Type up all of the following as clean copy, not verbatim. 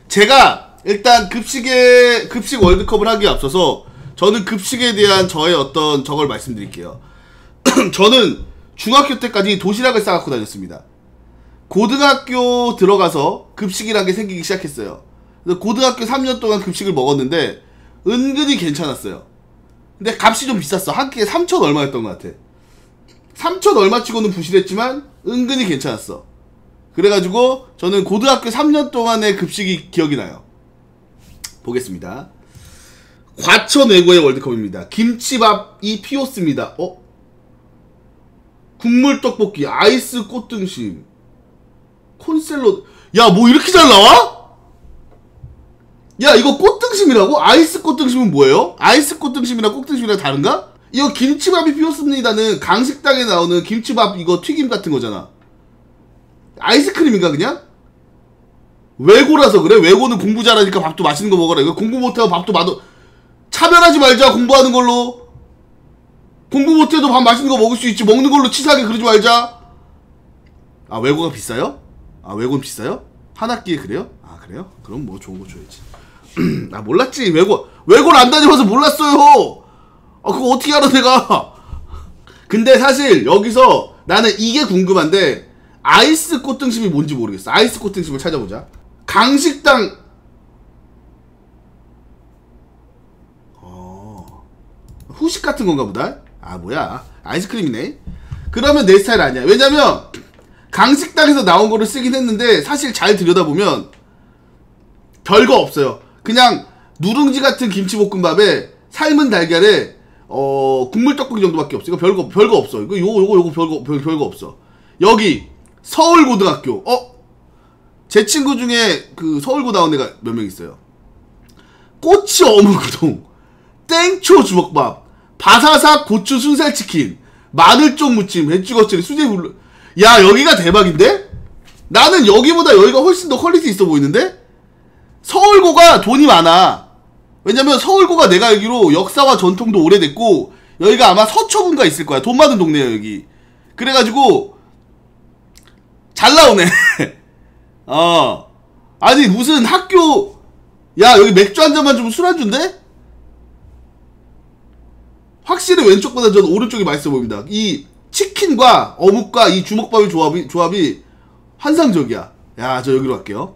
제가 일단 급식 월드컵을 하기에 앞서서 저는 급식에 대한 저의 어떤 저걸 말씀드릴게요. 저는 중학교 때까지 도시락을 싸갖고 다녔습니다. 고등학교 들어가서 급식이란 게 생기기 시작했어요. 고등학교 3년 동안 급식을 먹었는데 은근히 괜찮았어요. 근데 값이 좀 비쌌어. 한 끼에 3천 얼마였던 것 같아. 3천 얼마 치고는 부실했지만 은근히 괜찮았어. 그래가지고 저는 고등학교 3년 동안의 급식이 기억이 나요. 보겠습니다. 과천외고의 월드컵입니다. 김치밥이 피었습니다. 국물떡볶이, 아이스 꽃등심, 콘셀러. 야, 뭐 이렇게 잘 나와? 야, 이거 꽃등심이라고? 아이스 꽃등심은 뭐예요? 아이스 꽃등심이랑 꽃등심이랑 다른가? 이거 김치밥이 피었습니다는 강식당에 나오는 김치밥 이거 튀김 같은 거잖아. 아이스크림인가 그냥? 외고라서 그래? 외고는 공부 잘하니까 밥도 맛있는 거 먹어라. 이거 공부 못하고 밥도 차별하지 말자. 공부하는 걸로. 공부 못해도 밥 맛있는 거 먹을 수 있지. 먹는 걸로 치사하게 그러지 말자. 아, 외고가 비싸요? 아, 외고는 비싸요? 한 학기에 그래요? 아, 그래요? 그럼 뭐 좋은 거 줘야지. 아, 몰랐지. 외고를 안 다녀봐서 몰랐어요. 아, 그거 어떻게 알아 내가. 근데 사실 여기서 나는 이게 궁금한데 아이스 꽃등심이 뭔지 모르겠어. 아이스 꽃등심을 찾아보자. 강식당. 후식 같은 건가 보다. 아, 뭐야. 아이스크림이네. 그러면 내 스타일 아니야. 왜냐면 강식당에서 나온 거를 쓰긴 했는데 사실 잘 들여다보면 별거 없어요. 그냥 누룽지 같은 김치볶음밥에 삶은 달걀에 국물 떡볶이 정도밖에 없어. 이거 별거 없어. 이거 요거 별거 없어. 여기 서울고등학교. 제 친구 중에 그 서울고 나온 애가 몇 명 있어요. 꼬치 어묵우동, 땡초 주먹밥, 바사삭 고추 순살치킨, 마늘쪽 무침, 배추겉절이, 수제불. 야, 여기가 대박인데? 나는 여기보다 여기가 훨씬 더 퀄리티 있어 보이는데? 서울고가 돈이 많아. 왜냐면 서울고가 내가 알기로 역사와 전통도 오래됐고 여기가 아마 서초군가 있을 거야. 돈 많은 동네야 여기. 그래가지고 잘 나오네. 아니 무슨 학교. 야, 여기 맥주 한 잔만 주면 술안주인데? 확실히 왼쪽보다 저는 오른쪽이 맛있어 보입니다. 이 치킨과 어묵과 이 주먹밥의 조합이 환상적이야. 야, 저 여기로 갈게요.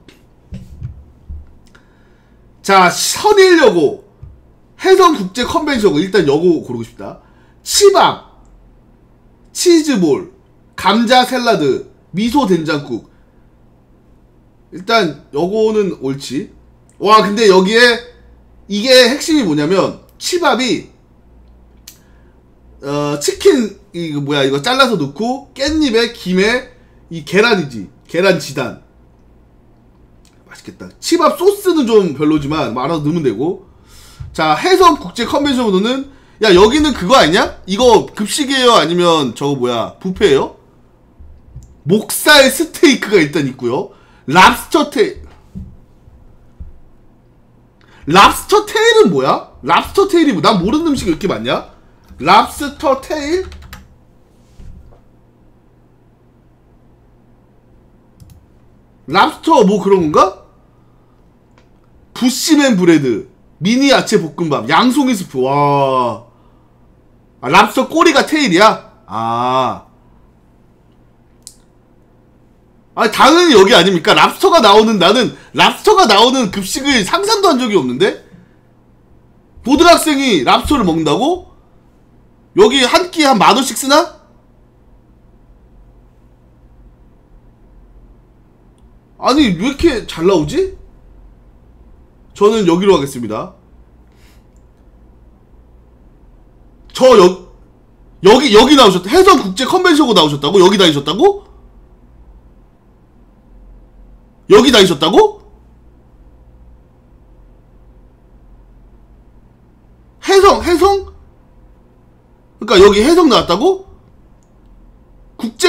자, 선일여고, 해성국제 컨벤션고. 일단 여고 고르고 싶다. 치밥, 치즈볼, 감자 샐러드, 미소 된장국. 일단 여고는 옳지. 와, 근데 여기에 이게 핵심이 뭐냐면 치밥이 치킨 이거 뭐야 이거 잘라서 넣고 깻잎에 김에 이 계란이지. 계란 지단. 맛있겠다. 치밥 소스는 좀 별로지만 알아서 넣으면 되고. 자, 해성 국제 컨벤션으로는 야, 여기는 그거 아니냐? 이거 급식이에요? 아니면 저거 뭐야 뷔페예요? 목살 스테이크가 일단 있고요. 랍스터 테일은 뭐야? 랍스터 테일이 난 모르는 음식이 이렇게 많냐? 랍스터 테일? 랍스터 뭐 그런 건가? 부시맨 브레드, 미니 야채 볶음밥, 양송이 스프. 와. 아, 랍스터 꼬리가 테일이야? 아니 당연히 여기 아닙니까? 랍스터가 나오는, 나는 랍스터가 나오는 급식을 상상도 한 적이 없는데? 고등학생이 랍스터를 먹는다고? 여기 한 끼에 한 10,000원씩 쓰나? 아니 왜 이렇게 잘 나오지? 저는 여기로 가겠습니다. 여기 나오셨다. 해성국제 컨벤션고 나오셨다고? 여기 다니셨다고? 여기 다니셨다고? 해성? 그러니까 여기 해성 나왔다고? 국제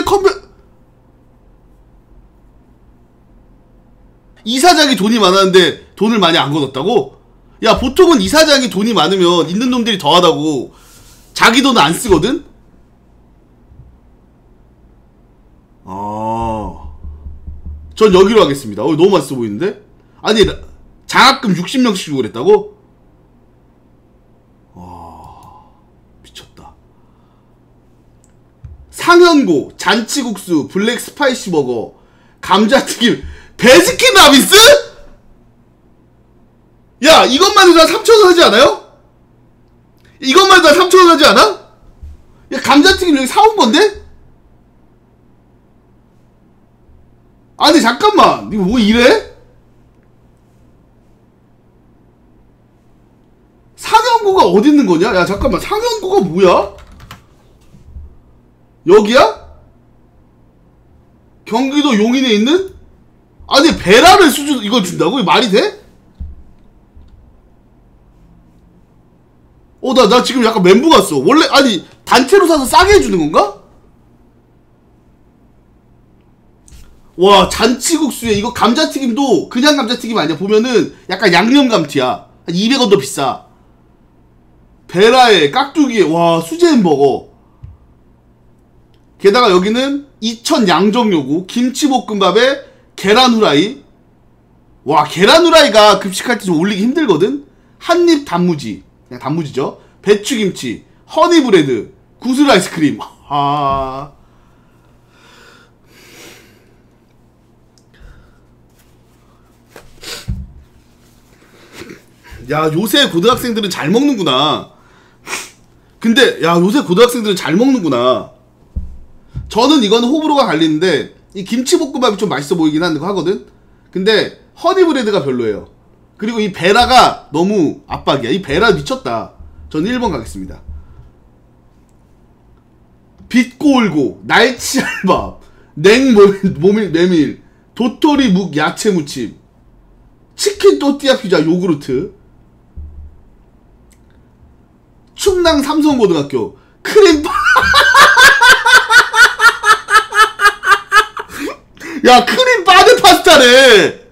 이사장이 돈이 많았는데 돈을 많이 안 걷었다고? 야, 보통은 이사장이 돈이 많으면 있는 놈들이 더하다고 자기 돈을 안 쓰거든? 전 여기로 하겠습니다. 너무 맛있어 보이는데? 아니, 장학금 60명씩 주고 그랬다고? 와, 미쳤다. 상현고, 잔치국수, 블랙 스파이시 버거, 감자튀김, 베스킨 라빈스? 야, 이것만 해도 한 3,000원 하지 않아요? 이것만 해도 한 3,000원 하지 않아? 야, 감자튀김 여기 사온 건데? 아니, 잠깐만. 이거 뭐 이래? 상현고가 어디 있는 거냐? 야, 잠깐만. 상현고가 뭐야? 여기야? 경기도 용인에 있는? 아니, 베라를 이걸 준다고? 이거 말이 돼? 나 지금 약간 멘붕 왔어. 원래, 아니, 단체로 사서 싸게 해주는 건가? 와, 잔치국수에 이거 감자튀김도 그냥 감자튀김 아니야. 보면은 약간 양념감튀야. 한 200원 더 비싸. 베라에 깍두기에 와, 수제 햄버거. 게다가 여기는 이천 양정요구 김치볶음밥에 계란 후라이. 와, 계란 후라이가 급식할 때 좀 올리기 힘들거든. 한입 단무지, 그냥 단무지죠. 배추김치, 허니브레드, 구슬 아이스크림. 아, 야, 요새 고등학생들은 잘 먹는구나. 근데 야, 요새 고등학생들은 잘 먹는구나. 저는 이거는 호불호가 갈리는데 이 김치볶음밥이 좀 맛있어 보이긴 하거든. 근데 허니브레드가 별로예요. 그리고 이 베라가 너무 압박이야. 이 베라 미쳤다. 전 1번 가겠습니다. 빛고울고, 날치알밥, 냉모밀, 도토리 묵 야채 무침, 치킨 또띠아 피자 요구르트, 충남 삼성고등학교 크림빵. 야, 크림빵에 파스타래.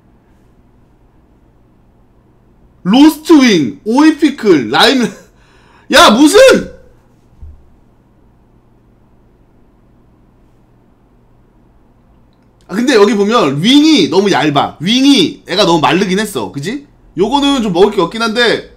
로스트윙, 오이피클, 라임. 야, 무슨! 아, 근데 여기 보면 윙이 너무 얇아. 윙이 애가 너무 마르긴 했어. 그지? 요거는 좀 먹을 게 없긴 한데.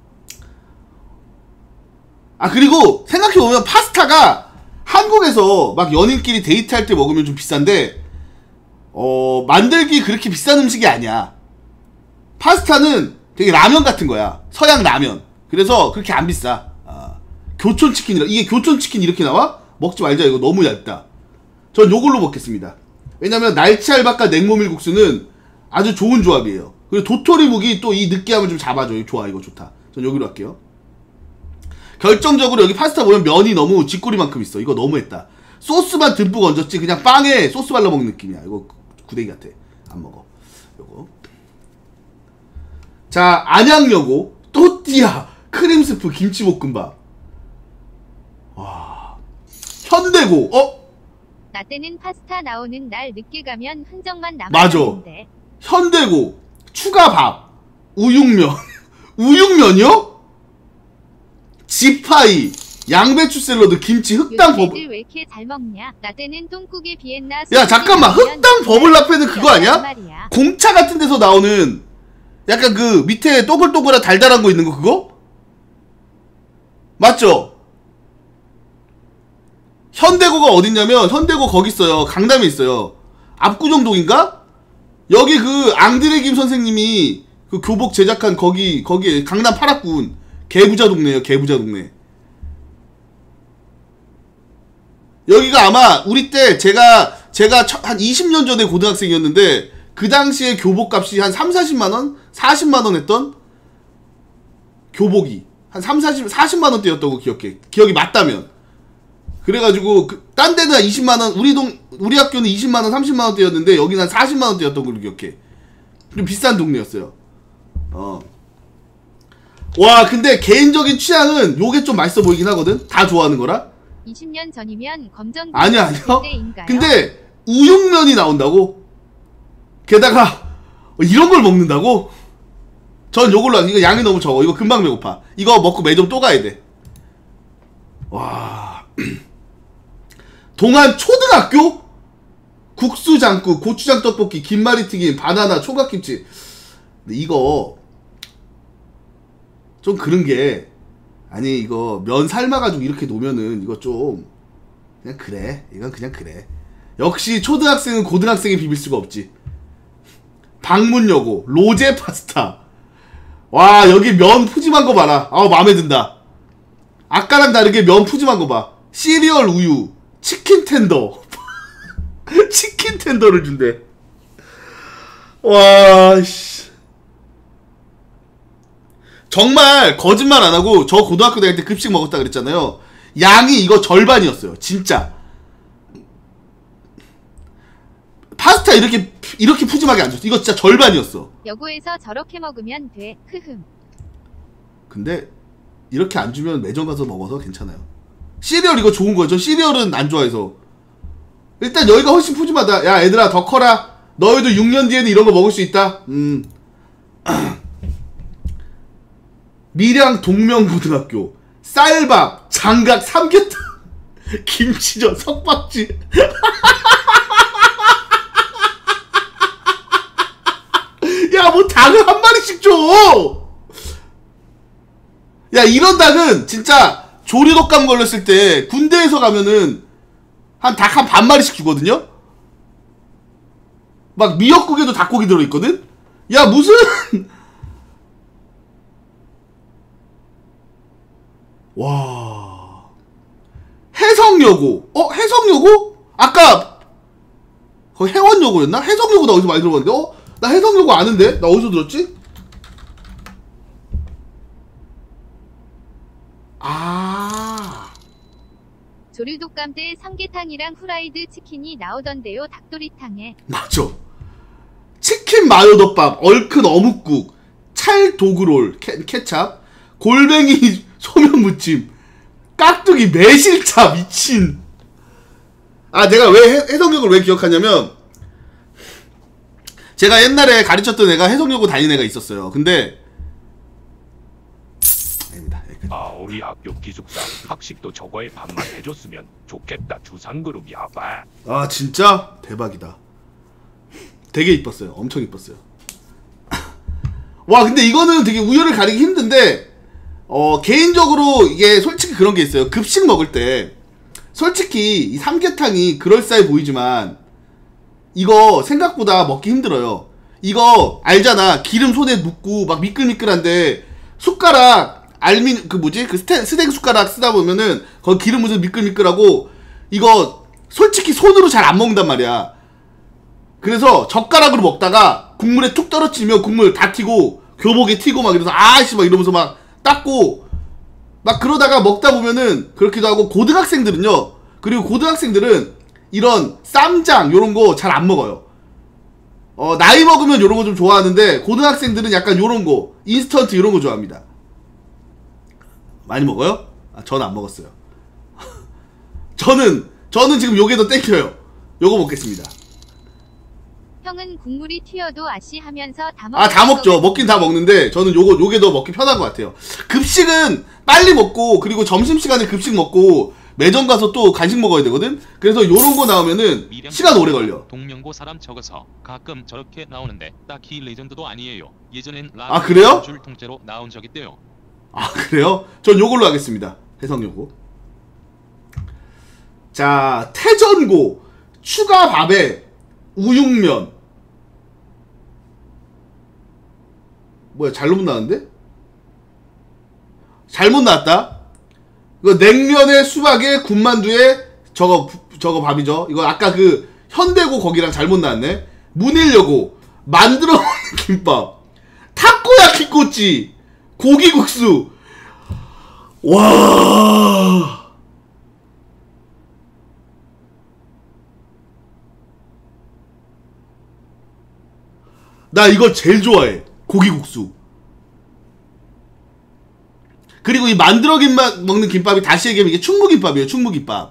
아, 그리고 생각해보면 파스타가 한국에서 막 연인끼리 데이트할 때 먹으면 좀 비싼데 만들기 그렇게 비싼 음식이 아니야. 파스타는 되게 라면 같은 거야. 서양 라면. 그래서 그렇게 안 비싸. 교촌치킨이라. 이게 교촌치킨 이렇게 나와? 먹지 말자. 이거 너무 얇다. 전 요걸로 먹겠습니다. 왜냐면 날치알밥과 냉모밀국수는 아주 좋은 조합이에요. 그리고 도토리묵이 또 이 느끼함을 좀 잡아줘. 좋아, 이거 좋다. 전 여기로 할게요. 결정적으로 여기 파스타 보면 면이 너무 쥐꼬리만큼 있어. 이거 너무했다. 소스만 듬뿍 얹었지. 그냥 빵에 소스 발라 먹는 느낌이야. 이거 구데기 같아. 안 먹어. 요거. 자, 안양여고 또띠아 크림스프 김치볶음밥. 와. 현대고. 나 때는 파스타 나오는 날 늦게 가면 흔적만 맞아. 남았는데. 현대고 추가밥 우육면. 우육면이요? 지파이 양배추 샐러드 김치 흑당 버블. 왜 이렇게 잘 먹냐? 나 때는 똥국에 비엔나. 야, 잠깐만. 흑당 버블 라페는 그거 아니야? 공차 같은 데서 나오는 약간 그 밑에 또글또글한 달달한 거 있는 거 그거? 맞죠? 현대고가 어딨냐면 현대고 거기 있어요. 강남에 있어요. 압구정동인가? 여기 그 앙드레 김 선생님이 그 교복 제작한 거기에 강남 8학군 개부자 동네예요. 개부자 동네. 여기가 아마 우리 때 제가 한 20년 전에 고등학생이었는데 그 당시에 교복값이 한 3, 40만원? 40만원 했던 교복이 한 3, 40만원 대였다고 기억해. 기억이 맞다면. 그래가지고 딴 데는 한 20만원, 우리 학교는 20만원, 30만원 대였는데 여기는 한 40만원 대였던 걸로 기억해. 좀 비싼 동네였어요. 와, 근데 개인적인 취향은 요게 좀 맛있어 보이긴 하거든? 다 좋아하는 거라? 20년 전이면 검정. 아니요. 근데 우육면이 나온다고? 게다가 이런 걸 먹는다고? 전 요걸로 이거 양이 너무 적어. 이거 금방 배고파. 이거 먹고 매점 또 가야 돼. 와. 동안 초등학교? 국수장국, 고추장 떡볶이, 김말이튀김, 바나나, 총각김치. 근데 이거 좀 그런 게, 아니 이거 면 삶아가지고 이렇게 놓으면은 이거 좀 그냥 그래. 이건 그냥 그래. 역시 초등학생은 고등학생이 비빌 수가 없지. 방문여고 로제 파스타. 와, 여기 면 푸짐한 거 봐라. 아, 마음에 든다. 아까랑 다르게 면 푸짐한 거 봐. 시리얼 우유, 치킨 텐더. 치킨 텐더를 준대. 와, 씨. 정말 거짓말 안 하고 저 고등학교 다닐 때 급식 먹었다 그랬잖아요. 양이 이거 절반이었어요. 진짜. 파스타 이렇게 푸짐하게 안 줬어. 이거 진짜 절반이었어. 여고에서 저렇게 먹으면 돼. 흐흠. 근데 이렇게 안 주면 매점 가서 먹어서 괜찮아요. 시리얼 이거 좋은 거예요. 저 시리얼은 안 좋아해서. 일단 여기가 훨씬 푸짐하다. 야, 얘들아 더 커라. 너희도 6년 뒤에는 이런 거 먹을 수 있다. 밀양 동명고등학교 쌀밥, 장각, 삼계탕, 김치전, 석박지. 야, 뭐 닭을 한 마리씩 줘. 야, 이런 닭은 진짜 조류독감 걸렸을 때 군대에서 가면은 한 닭 한 반 마리씩 주거든요. 막 미역국에도 닭고기 들어있거든. 야, 무슨 와, 해성여고. 해성여고? 아까 거기 해원여고였나? 해성여고 나 어디서 많이 들어봤는데. 나 해성여고 아는데? 나 어디서 들었지? 아, 조류독감 때 삼계탕이랑 후라이드 치킨이 나오던데요. 닭도리탕에. 맞아. 치킨 마요덮밥, 얼큰 어묵국, 찰도그롤, 케찹, 골뱅이 소면무침, 깍두기 매실차. 미친. 아, 내가 왜 해성여고를 왜 기억하냐면 제가 옛날에 가르쳤던 애가 해성여고 다니는 애가 있었어요. 근데 아닙니다. 아, 우리 학교 기숙사 학식도 저거에 반만 해줬으면 좋겠다. 주상그룹이야. 봐. 아, 진짜 대박이다. 되게 이뻤어요. 엄청 이뻤어요. 와, 근데 이거는 되게 우열을 가리기 힘든데 개인적으로 이게 솔직히 그런 게 있어요. 급식 먹을 때 솔직히 이 삼계탕이 그럴싸해 보이지만 이거 생각보다 먹기 힘들어요. 이거 알잖아. 기름 손에 묻고 막 미끌미끌한데 숟가락 그 스테이크 숟가락 쓰다 보면은 거기 기름 묻어서 미끌미끌하고 이거 솔직히 손으로 잘 안 먹는단 말이야. 그래서 젓가락으로 먹다가 국물에 툭 떨어지면 국물 다 튀고 교복에 튀고 막 이러면서 아씨 막 이러면서 막 닦고 막 그러다가 먹다 보면은 그렇기도 하고. 고등학생들은요. 그리고 고등학생들은 이런 쌈장 요런 거 잘 안 먹어요. 나이 먹으면 요런 거 좀 좋아하는데 고등학생들은 약간 요런 거 인스턴트 요런 거 좋아합니다. 많이 먹어요? 아, 저는 안 먹었어요. 저는 지금 요게 더 땡겨요. 요거 먹겠습니다. 형은 국물이 튀어도 아씨 하면서 다 아, 다 먹죠. 먹긴 다 먹는데 저는 요게 더 먹기 편한 것 같아요. 급식은 빨리 먹고 그리고 점심시간에 급식 먹고 매점 가서 또 간식 먹어야 되거든. 그래서 요런 거 나오면은 시간 오래 걸려. 동명고 사람 적어서 가끔 저렇게 나오는데 딱히 레전드도 아니에요. 예전엔 아, 그래요? 줄 통째로 나온 적 있대요. 아, 그래요? 전 요걸로 하겠습니다. 해성여고. 자, 태전고 추가 밥에 우육면. 뭐야, 잘못 나왔는데? 잘못 나왔다. 이거 냉면에 수박에 군만두에 저거 밥이죠. 이거 아까 그 현대고 거기랑 잘못 나왔네. 문일여고 만들어 먹는 김밥, 타코야키 꼬치, 고기국수. 와, 나 이거 제일 좋아해. 고기국수. 그리고 이 만들어 먹는 김밥이 다시 얘기하면 이게 충무김밥이에요. 충무김밥.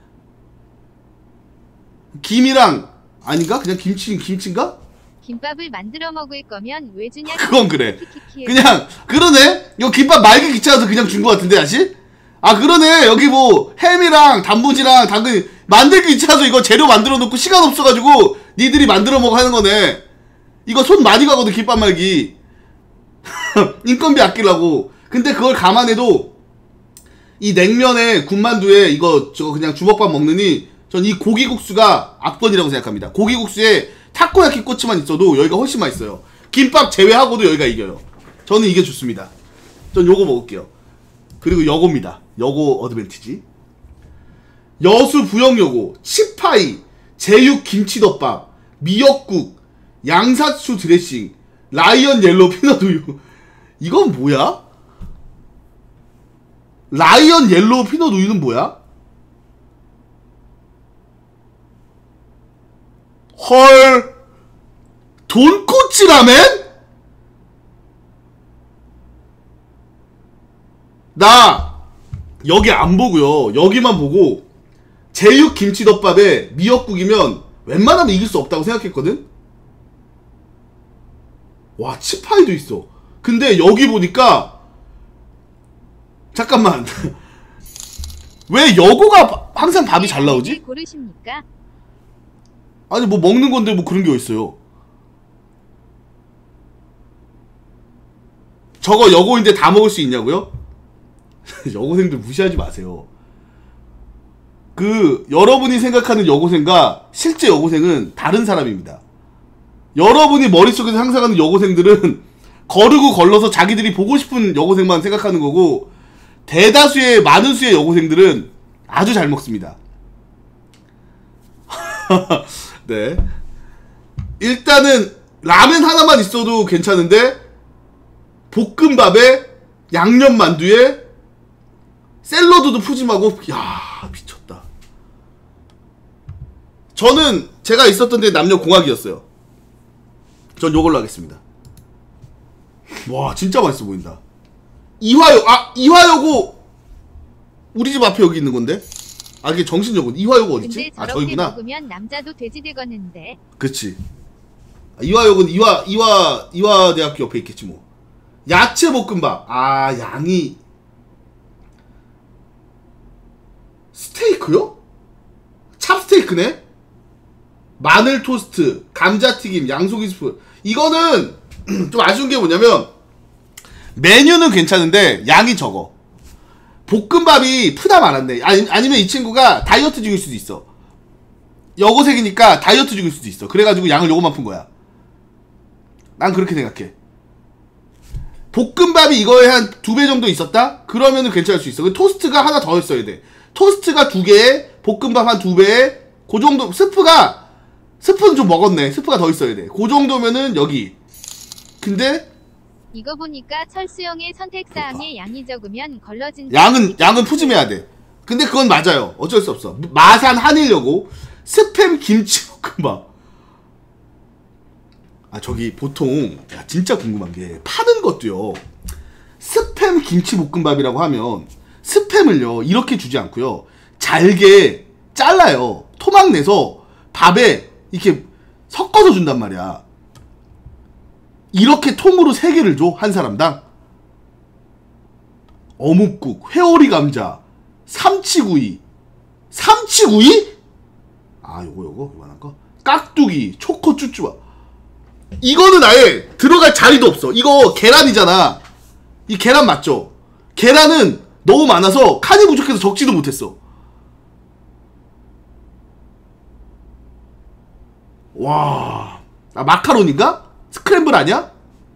김이랑 아닌가? 그냥 김치인가? 김밥을 만들어 먹을 거면 왜 주냐? 그건 그래. 키키키키. 그냥 그러네. 이거 김밥 말기 귀찮아서 그냥 준 거 같은데 다시? 아, 그러네. 여기 뭐 햄이랑 단무지랑 당근 만들기 귀찮아서 이거 재료 만들어 놓고 시간 없어가지고 니들이 만들어 먹어 하는 거네. 이거 손 많이 가거든 김밥 말기. 인건비 아끼려고. 근데 그걸 감안해도 이 냉면에 군만두에 이거 저거 그냥 주먹밥 먹느니 전 이 고기국수가 압권이라고 생각합니다. 고기국수에 타코야키 꼬치만 있어도 여기가 훨씬 맛있어요. 김밥 제외하고도 여기가 이겨요. 저는 이게 좋습니다. 전 요거 먹을게요. 그리고 요겁니다. 요거 어드밴티지. 여수 부영요거, 치파이, 제육 김치덮밥, 미역국, 양사추 드레싱, 라이언 옐로우 피넛 우유. 이건 뭐야? 라이언 옐로우 피넛 우유는 뭐야? 헐, 돈코츠 라멘? 나 여기 안 보고요. 여기만 보고 제육 김치덮밥에 미역국이면 웬만하면 이길 수 없다고 생각했거든? 와, 치파이도 있어. 근데 여기 보니까 잠깐만 왜 여고가 항상 밥이 잘 나오지? 고르십니까? 아니 뭐 먹는 건데 뭐 그런 게 어딨어요. 저거 여고인데 다 먹을 수 있냐고요? 여고생들 무시하지 마세요. 그 여러분이 생각하는 여고생과 실제 여고생은 다른 사람입니다. 여러분이 머릿속에서 상상하는 여고생들은 거르고 걸러서 자기들이 보고 싶은 여고생만 생각하는 거고, 대다수의 많은 수의 여고생들은 아주 잘 먹습니다. 네. 일단은 라면 하나만 있어도 괜찮은데 볶음밥에 양념 만두에 샐러드도 푸짐하고, 야, 미쳤다. 저는 제가 있었던 데 남녀공학이었어요. 전 요걸로 하겠습니다. 와, 진짜 맛있어 보인다. 이화여고 우리 집 앞에 여기 있는 건데? 아, 이게 정신여고. 이화여고 어딨지? 아, 저기구나. 먹으면 남자도 돼지 되겠는데. 그치. 이화여고는 이화대학교 옆에 있겠지 뭐. 야채 볶음밥. 아, 양이 스테이크요? 찹스테이크네? 마늘 토스트, 감자튀김, 양송이 스프. 이거는 좀 아쉬운 게 뭐냐면 메뉴는 괜찮은데 양이 적어. 볶음밥이 푸다 많았네. 아니면 이 친구가 다이어트 중일 수도 있어. 여고생이니까 다이어트 중일 수도 있어. 그래가지고 양을 요거만 푼 거야. 난 그렇게 생각해. 볶음밥이 이거에 한 2배 정도 있었다? 그러면은 괜찮을 수 있어. 토스트가 하나 더 있어야 돼. 토스트가 2개에 볶음밥 한 2배에 그 정도. 스프는 좀 먹었네. 스프가 더 있어야 돼. 그 정도면은 여기. 근데 이거 보니까 철수형의 선택사항에 양이 적으면 걸러진 양은 푸짐해야 돼. 근데 그건 맞아요. 어쩔 수 없어. 마산 한일여고 스팸 김치볶음밥. 아, 저기 보통 야, 진짜 궁금한 게 파는 것도요. 스팸 김치볶음밥이라고 하면 스팸을요 이렇게 주지 않고요. 잘게 잘라요. 토막 내서 밥에 이렇게 섞어서 준단 말이야. 이렇게 통으로 3개를 줘, 한 사람당. 어묵국, 회오리 감자, 삼치구이. 삼치구이? 아, 요거 이만한 거. 깍두기, 초코 쭈쭈바. 이거는 아예 들어갈 자리도 없어. 이거 계란이잖아. 이 계란 맞죠? 계란은 너무 많아서 칸이 부족해서 적지도 못했어. 와, 아, 마카로니인가? 스크램블 아니야?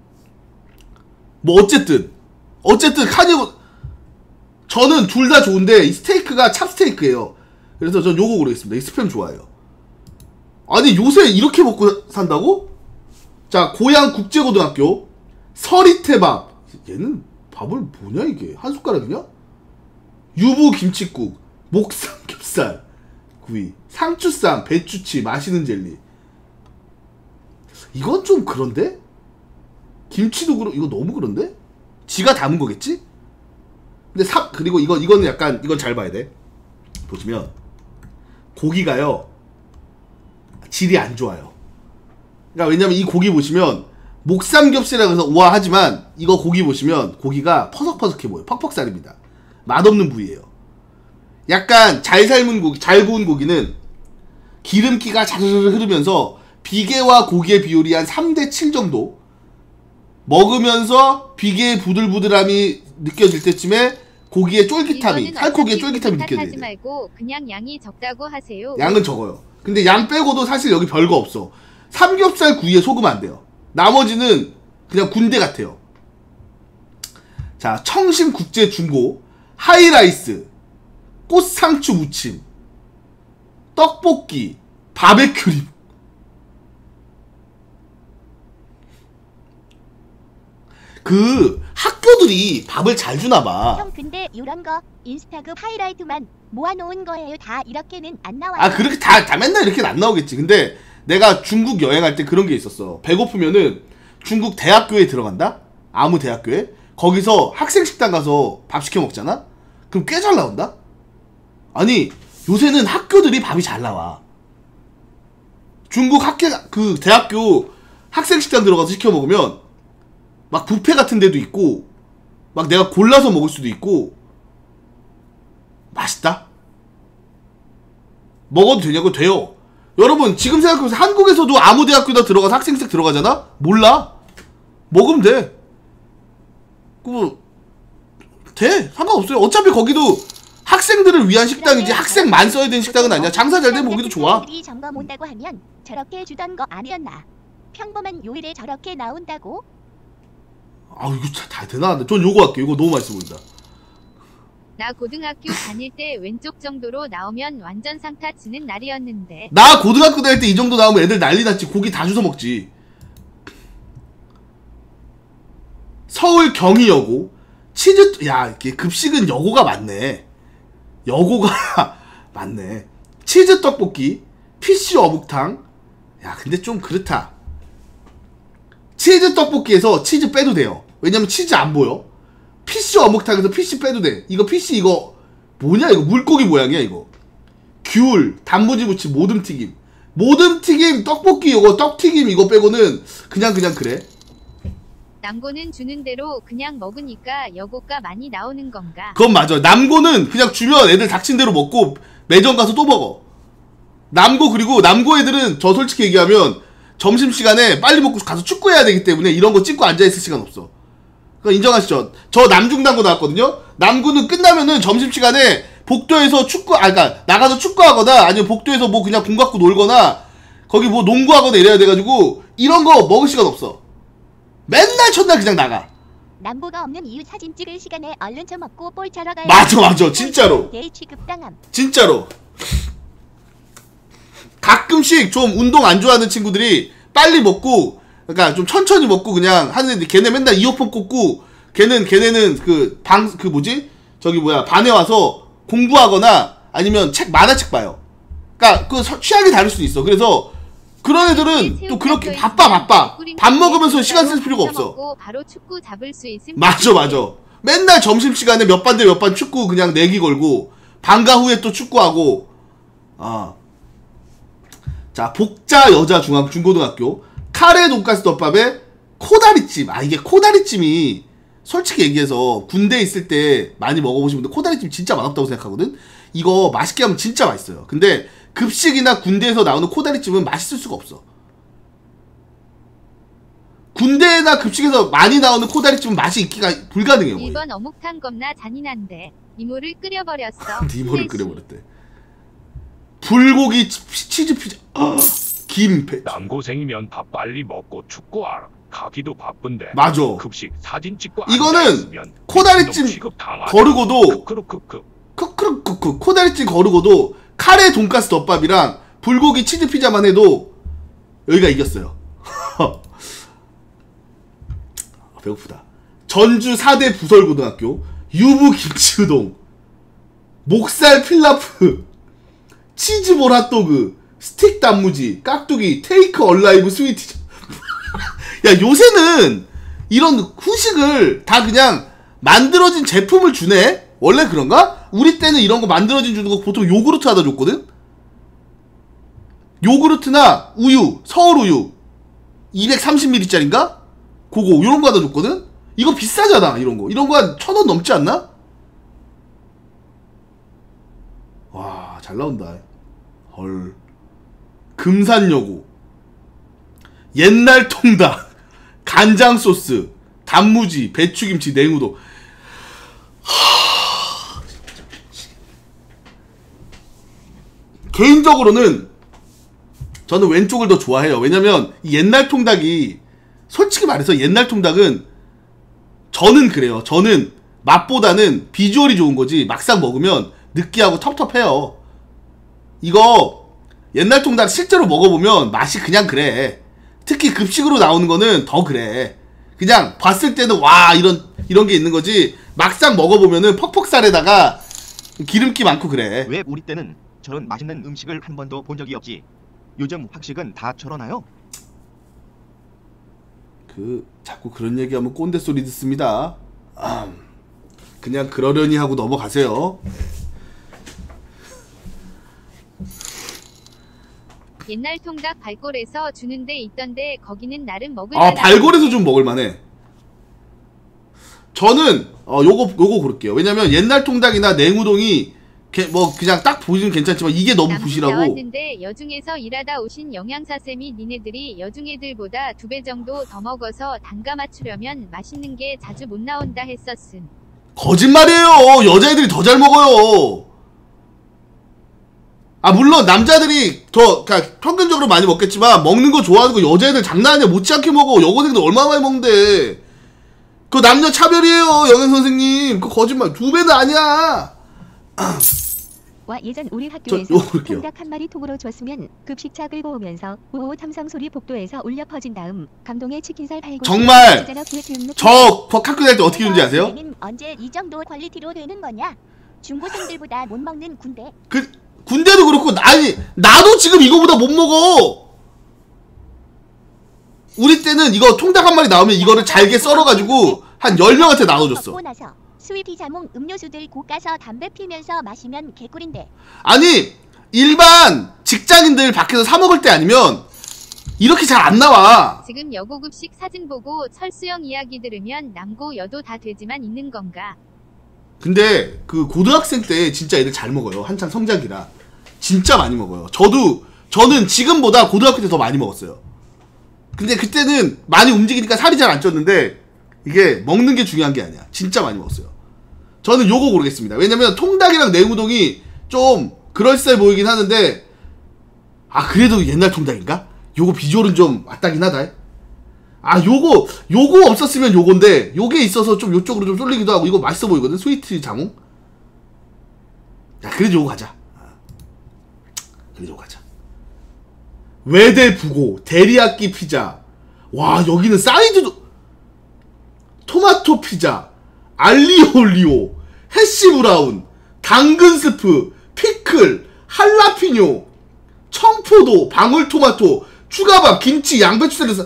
뭐 어쨌든 칸이. 저는 둘 다 좋은데 이 스테이크가 찹스테이크예요. 그래서 전 요거 고르겠습니다. 이 스팸 좋아해요. 아니 요새 이렇게 먹고 산다고? 자, 고양 국제고등학교 서리태밥. 얘는 밥을 뭐냐 이게? 한 숟가락이냐? 유부 김치국, 목삼겹살 구이, 상추쌈, 배추치, 마시는 젤리. 이건 좀 그런데? 김치도 이거 너무 그런데? 지가 담은 거겠지? 근데 그리고 이거는 약간, 이건 잘 봐야 돼. 보시면 고기가요 질이 안 좋아요. 그러니까 왜냐면 이 고기 보시면 목삼겹살이라고 해서 우아하지만 이거 고기 보시면 고기가 퍼석퍼석해 보여요. 퍽퍽살입니다. 맛없는 부위예요. 약간 잘 삶은 고기, 잘 구운 고기는 기름기가 자르르 흐르면서 비계와 고기의 비율이 한 3대7 정도. 먹으면서 비계의 부들부들함이 느껴질 때쯤에 고기의 쫄깃함이, 살코기의 쫄깃함이 느껴져야 돼. 말고 그냥 양이 적다고 하세요. 양은 적어요. 근데 양 빼고도 사실 여기 별거 없어. 삼겹살 구이에 소금 안 돼요. 나머지는 그냥 군대 같아요. 자, 청심 국제 중고, 하이라이스, 꽃상추 무침, 떡볶이, 바베큐림. 그 학교들이 밥을 잘 주나봐. 형 근데 이런 거 인스타급 하이라이트만 모아놓은 거예요. 다 이렇게는 안 나와요. 아, 그렇게 다 맨날 이렇게는 안 나오겠지. 근데 내가 중국 여행할 때 그런 게 있었어. 배고프면은 중국 대학교에 들어간다? 아무 대학교에? 거기서 학생 식당 가서 밥 시켜 먹잖아? 그럼 꽤 잘 나온다? 아니, 요새는 학교들이 밥이 잘 나와. 중국 그 대학교 학생 식당 들어가서 시켜 먹으면 막 뷔페 같은 데도 있고, 막 내가 골라서 먹을 수도 있고, 맛있다? 먹어도 되냐고? 돼요. 여러분, 지금 생각해보세요. 한국에서도 아무 대학교다 들어가서 학생식 들어가잖아? 몰라. 먹으면 돼. 돼. 상관없어요. 어차피 거기도 학생들을 위한 식당이지 학생만 써야 되는 식당은 아니야. 장사 잘 되면 거기도 좋아. 점검 온다고 하면 저렇게 주던 거 아니었나? 평범한 요일에 저렇게 나온다고? 아, 이거 다 대단한데. 전 요거 할게요. 이거 너무 맛있어 보인다. 나 고등학교 다닐 때 왼쪽 정도로 나오면 완전 상타 치는 날이었는데. 나 고등학교 다닐 때 이 정도 나오면 애들 난리 났지. 고기 다 주워 먹지. 서울 경희여고 치즈. 야, 이게 급식은 여고가 많네. 여고가 많네. 치즈 떡볶이, 피쉬 어묵탕. 야, 근데 좀 그렇다. 치즈 떡볶이에서 치즈 빼도 돼요. 왜냐면 치즈 안 보여. 피쉬 어묵탕에서 피쉬 빼도 돼. 이거 피쉬 이거 뭐냐? 이거 물고기 모양이야 이거. 귤, 단무지 무침, 모듬튀김. 모듬튀김, 떡볶이 이거 떡튀김 이거 빼고는 그냥 그래. 남고는 주는 대로 그냥 먹으니까 여고가 많이 나오는 건가? 그건 맞아. 남고는 그냥 주면 애들 닥친 대로 먹고 매점 가서 또 먹어. 남고, 그리고 남고 애들은 저 솔직히 얘기하면 점심시간에 빨리 먹고 가서 축구해야 되기 때문에 이런 거 찍고 앉아있을 시간 없어. 그거 인정하시죠? 저 남중남고 나왔거든요? 남고는 끝나면은 점심시간에 복도에서 그러니까 나가서 축구하거나 아니면 복도에서 뭐 그냥 공 갖고 놀거나 거기 뭐 농구하거나 이래야 돼가지고 이런 거 먹을 시간 없어. 맨날 첫날 그냥 나가. 남보가 없는 이유 사진 찍을 시간에 얼른 처먹고 볼 차러 가요. 맞아. 진짜로. 데이 취급당함. 진짜로. 가끔씩 좀 운동 안 좋아하는 친구들이 빨리 먹고, 그러니까 좀 천천히 먹고 그냥 하는데 걔네 맨날 이어폰 꽂고 걔네는 반에 와서 공부하거나 아니면 만화책 봐요. 그러니까 그 취향이 다를 수도 있어. 그래서 그런 애들은 또 그렇게 바빠. 밥 먹으면서 시간 쓸 필요가 없어. 바로 축구 잡을 수 있음. 맞아. 맨날 점심시간에 몇 반 대 몇 반 축구 그냥 내기 걸고 방과 후에 또 축구하고. 자, 복자 여자 중고등학교 카레 돈가스 덮밥에 코다리찜. 이게 코다리찜이 솔직히 얘기해서 군대에 있을 때 많이 먹어보신 분들 코다리찜 진짜 맛없다고 생각하거든. 이거 맛있게 하면 진짜 맛있어요. 근데 급식이나 군대에서 나오는 코다리찜은 맛있을 수가 없어. 군대나 급식에서 많이 나오는 코다리찜은 맛이 있기가 불가능해요. 1번 어묵탕 겁나 잔인한데 이모를 끓여버렸어. 이모를 끓여버렸대. 불고기 치즈 피자. 김 배. 남고생이면 밥 빨리 먹고 축구하러 가기도 바쁜데. 맞아. 급식 사진 찍고 이거는 코다리찜 거르고도 크크크크 코다리찜 거르고도 카레 돈가스 덮밥이랑 불고기 치즈 피자만 해도 여기가 이겼어요. 배고프다. 전주 4대 부설고등학교 유부 김치우동, 목살 필라프, 치즈볼 핫도그, 스틱 단무지, 깍두기, 테이크 얼라이브 스위트. 야, 요새는 이런 후식을 다 그냥 만들어진 제품을 주네? 원래 그런가? 우리 때는 이런 거 만들어진 주는 거 보통 요구르트 하다 줬거든? 요구르트나 우유, 서울우유 230ml짜리인가? 그거 요런 거 하다 줬거든? 이거 비싸잖아. 이런 거 한 1,000원 넘지 않나? 와, 잘 나온다. 헐. 금산여고 옛날 통닭 간장 소스 단무지, 배추김치, 냉우동. 개인적으로는 저는 왼쪽을 더 좋아해요. 왜냐면 이 옛날 통닭이 솔직히 말해서 옛날 통닭은 저는 그래요. 저는 맛보다는 비주얼이 좋은 거지 막상 먹으면 느끼하고 텁텁해요. 이거 옛날 통닭 실제로 먹어보면 맛이 그냥 그래. 특히 급식으로 나오는 거는 더 그래. 그냥 봤을 때는 와 이런 게 있는 거지 막상 먹어보면은 퍽퍽살에다가 기름기 많고 그래. 왜 우리 때는 저런 맛있는 음식을 한 번도 본 적이 없지? 요즘 학식은 다 저러나요? 자꾸 그런 얘기하면 꼰대 소리 듣습니다. 그냥 그러려니 하고 넘어가세요. 옛날 통닭 발골에서 주는 데 있던데 거기는 나름 먹을만하고. 발골에서 좀 먹을만해. 저는 요거 고를게요. 왜냐면 옛날 통닭이나 냉우동이 뭐 그냥 딱 보시면 괜찮지만 이게 너무 부실하고. 나왔는데 여중에서 일하다 오신 영양사쌤이 니네들이 여중애들보다 2배 정도 더 먹어서 단가 맞추려면 맛있는 게 자주 못 나온다 했었음. 거짓말이에요. 여자애들이 더 잘 먹어요. 물론 남자들이 그러니까 평균적으로 많이 먹겠지만 먹는 거 좋아하는 거 여자애들 장난 아니야. 못지않게 먹어. 여고생들 얼마나 많이 먹는데. 그거 남녀 차별이에요, 영양선생님. 그거 거짓말. 2배는 아니야. 와 예전 우리 학교에서 통닭 한 마리 통으로 줬으면 급식차 끌고 오면서 우호 탐성 소리 복도에서 울려 퍼진 다음 감동의 치킨살 팔고. 정말 저 학교 다닐 때 어떻게 되는지 아세요? 언제 이 정도 퀄리티로 되는 거냐? 중고생들보다 못 먹는 군대. 군대도 그렇고 나도 지금 이거보다 못 먹어. 우리 때는 이거 통닭 한 마리 나오면 이거를 잘게 썰어가지고 한 10명한테 나눠줬어. 스위티 자몽 음료수들 고가서 담배 피면서 마시면 개꿀인데. 아니 일반 직장인들 밖에서 사 먹을 때 아니면 이렇게 잘 안 나와. 지금 여고급식 사진 보고 철수형 이야기 들으면 남고 여도 다 되지만 있는 건가? 근데 그 고등학생 때 진짜 애들 잘 먹어요. 한창 성장기라 진짜 많이 먹어요. 저는 지금보다 고등학교 때 더 많이 먹었어요. 근데 그때는 많이 움직이니까 살이 잘 안 쪘는데 이게 먹는 게 중요한 게 아니야. 진짜 많이 먹었어요. 저는 요거 고르겠습니다. 왜냐면 통닭이랑 냉우동이 좀 그럴싸해 보이긴 하는데 그래도 옛날 통닭인가? 요거 비주얼은 좀 왔다긴 하다. 요거 없었으면 요건데 요게 있어서 좀 요쪽으로 좀 쏠리기도 하고 이거 맛있어 보이거든. 스위트 자몽. 그래도 요거 가자. 그래도 요거 가자. 외대 부고 데리야끼 피자. 와 여기는 사이드도 토마토 피자, 알리오 올리오, 해시브라운, 당근 스프, 피클, 할라피뇨, 청포도, 방울토마토, 추가밥, 김치, 양배추 샐러드.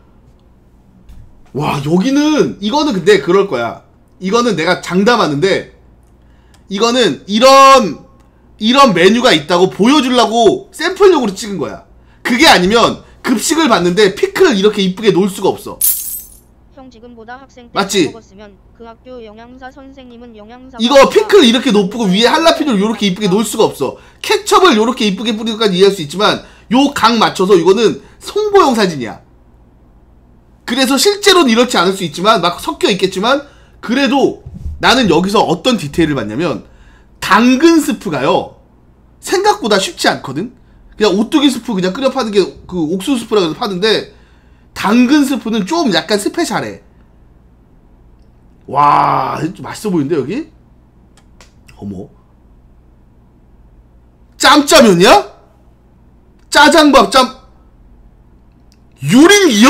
와 여기는 이거는 근데 그럴 거야. 이거는 내가 장담하는데 이거는 이런 메뉴가 있다고 보여주려고 샘플용으로 찍은 거야. 그게 아니면 급식을 봤는데 피클을 이렇게 이쁘게 놓을 수가 없어. 형 지금보다 학생 때 맞지? 먹었으면 그 학교 영양사 선생님은 영양사. 이거 피클 이렇게 놓고 위에 할라피뇨를 이렇게 이쁘게 놓을 수가 없어. 케첩을 이렇게 이쁘게 뿌리는 것까지 이해할 수 있지만 요 각 맞춰서 이거는 송보용 사진이야. 그래서 실제로는 이렇지 않을 수 있지만 막 섞여 있겠지만 그래도 나는 여기서 어떤 디테일을 봤냐면 당근 스프가요 생각보다 쉽지 않거든. 그냥 오뚜기 스프 그냥 끓여 파는 게 그 옥수수 스프라고 해서 파는데 당근 스프는 좀 약간 스페셜해. 와 좀 맛있어 보이는데 여기? 어머 짬짜면이야? 짜장밥 유린기요?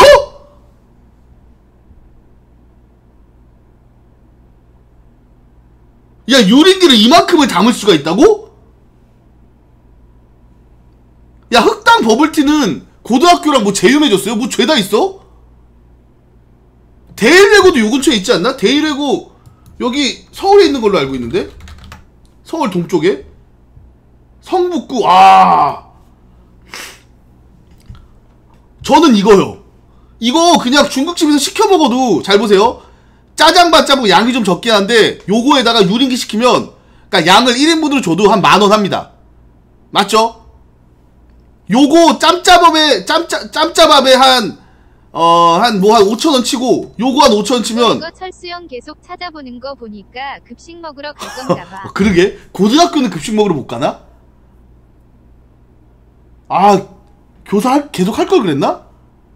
야 유린기를 이만큼을 담을 수가 있다고? 야 흑당 버블티는 고등학교랑 뭐 제휴해줬어요? 뭐 죄다 있어? 데일레고도 요 근처에 있지 않나? 데일레고 여기 서울에 있는 걸로 알고 있는데? 서울 동쪽에? 성북구. 저는 이거요. 이거 그냥 중국집에서 시켜 먹어도 잘 보세요. 짜장밥 짜고 양이 좀 적긴 한데 요거에다가 유린기 시키면 그러니까 양을 1인분으로 줘도 한 10,000원 합니다. 맞죠? 요거 짬짜밥에 한 한 5,000원 치고 요거 한 5,000원 치면 이거 철수형 계속 찾아보는 거 보니까 급식 먹으러 갈 건가 봐. 그러게 고등학교는 급식 먹으러 못 가나? 아 교사 계속 할 걸 그랬나?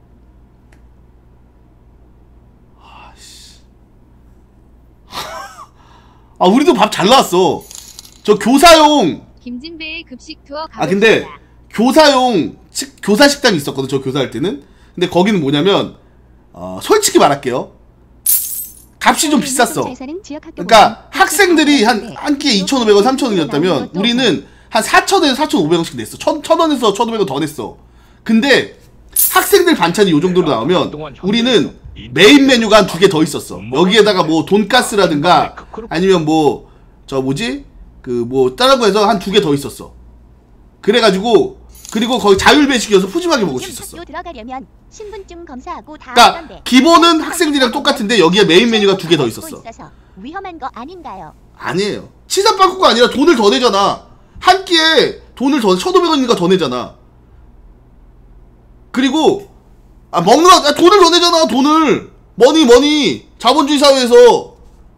아 우리도 밥 잘 나왔어. 저 교사용 김진배의 급식 투어 가봅시다. 아 근데 교사용 교사 식당이 있었거든 저 교사할 때는. 근데 거기는 뭐냐면 솔직히 말할게요. 값이 좀 비쌌어. 그러니까 학생들이 한 끼에 2,500원, 3,000원이었다면 우리는 한 4,000원에서 4,500원씩 냈어. 1,000원에서 1,500원 더 냈어. 근데 학생들 반찬이 요 정도로 나오면 우리는 메인 메뉴가 한 2개 더 있었어. 여기에다가 뭐 돈가스라든가 아니면 뭐 저 뭐지? 그 뭐 다른 거 해서 한 2개 더 있었어. 그래가지고 그리고 거의 자율배식이어서 푸짐하게 먹을 수 있었어. 들어가려면 신분증 검사하고 다 그러니까 하던데. 기본은 학생들이랑 똑같은데 여기에 메인 메뉴가 2개 더 있었어. 위험한 거 아닌가요? 아니에요. 치사빵꾸가 아니라 돈을 더 내잖아. 한 끼에 돈을 더 1,500원인가 더 내잖아. 그리고 먹는 거 돈을 더 내잖아. 돈을 머니 자본주의 사회에서.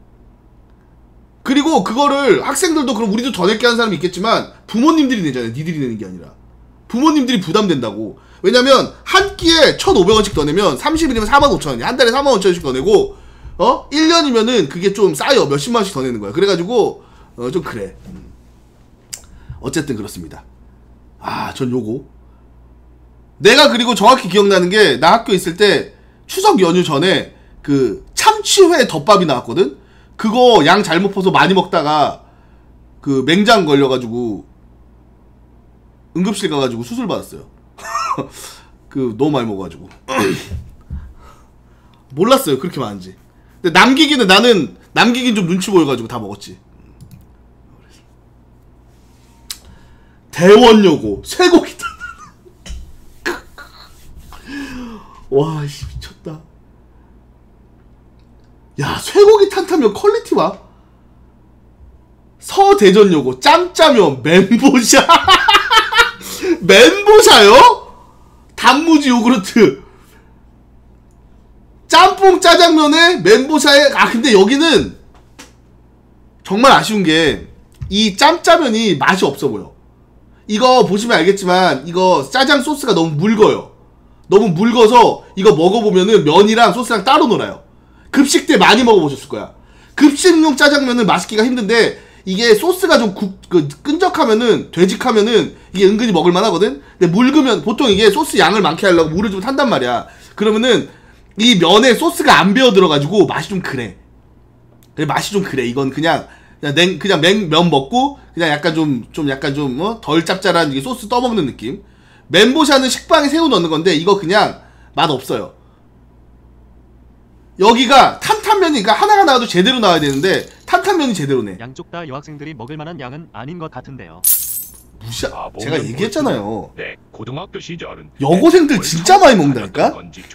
그리고 그거를 학생들도 그럼 우리도 더 낼게 하는 사람이 있겠지만 부모님들이 내잖아요. 니들이 내는 게 아니라 부모님들이 부담된다고. 왜냐면 한 끼에 1,500원씩 더 내면 30일이면 45,000원이야. 한 달에 45,000원씩 더 내고 1년이면은 그게 좀 쌓여. 몇십만 원씩 더 내는 거야. 그래가지고 좀 그래. 어쨌든 그렇습니다. 전 요거 내가 그리고 정확히 기억나는 게 나 학교 있을 때 추석 연휴 전에 그 참치회 덮밥이 나왔거든. 그거 양 잘못 퍼서 많이 먹다가 그 맹장 걸려가지고 응급실 가가지고 수술 받았어요. 그 너무 많이 먹어가지고 몰랐어요 그렇게 많은지. 근데 나는 남기긴 좀 눈치 보여가지고 다 먹었지. 대원여고 쇠고기 와 씨 미쳤다. 야 쇠고기 탄타면 퀄리티 봐. 서대전여고 짬짜면 멘보샤 멘보샤요? 단무지 요구르트 짬뽕 짜장면에 멘보샤에 근데 여기는 정말 아쉬운 게 이 짬짜면이 맛이 없어 보여. 이거 보시면 알겠지만 이거 짜장 소스가 너무 묽어요. 너무 묽어서 이거 먹어보면은 면이랑 소스랑 따로 놀아요. 급식 때 많이 먹어보셨을 거야. 급식용 짜장면은 맛있기가 힘든데 이게 소스가 좀 끈적하면은 되직하면은 이게 은근히 먹을만 하거든. 근데 묽으면 보통 이게 소스 양을 많게 하려고 물을 좀 탄단 말이야. 그러면은 이 면에 소스가 안 배어 들어가지고 맛이 좀 그래. 맛이 좀 그래. 이건 그냥 면 먹고 그냥 약간 좀 덜 짭짤한 이게 소스 떠먹는 느낌. 멘보샤는 식빵에 새우 넣는 건데 이거 그냥 맛 없어요. 여기가 탄탄면이 그러니까 하나가 나와도 제대로 나와야 되는데 탄탄면이 제대로네. 양쪽 다 여학생들이 먹을 만한 양은 아닌 것 같은데요. 제가 얘기했잖아요. 네, 고등학교 시절은 여고생들 진짜 많이 먹는다니까?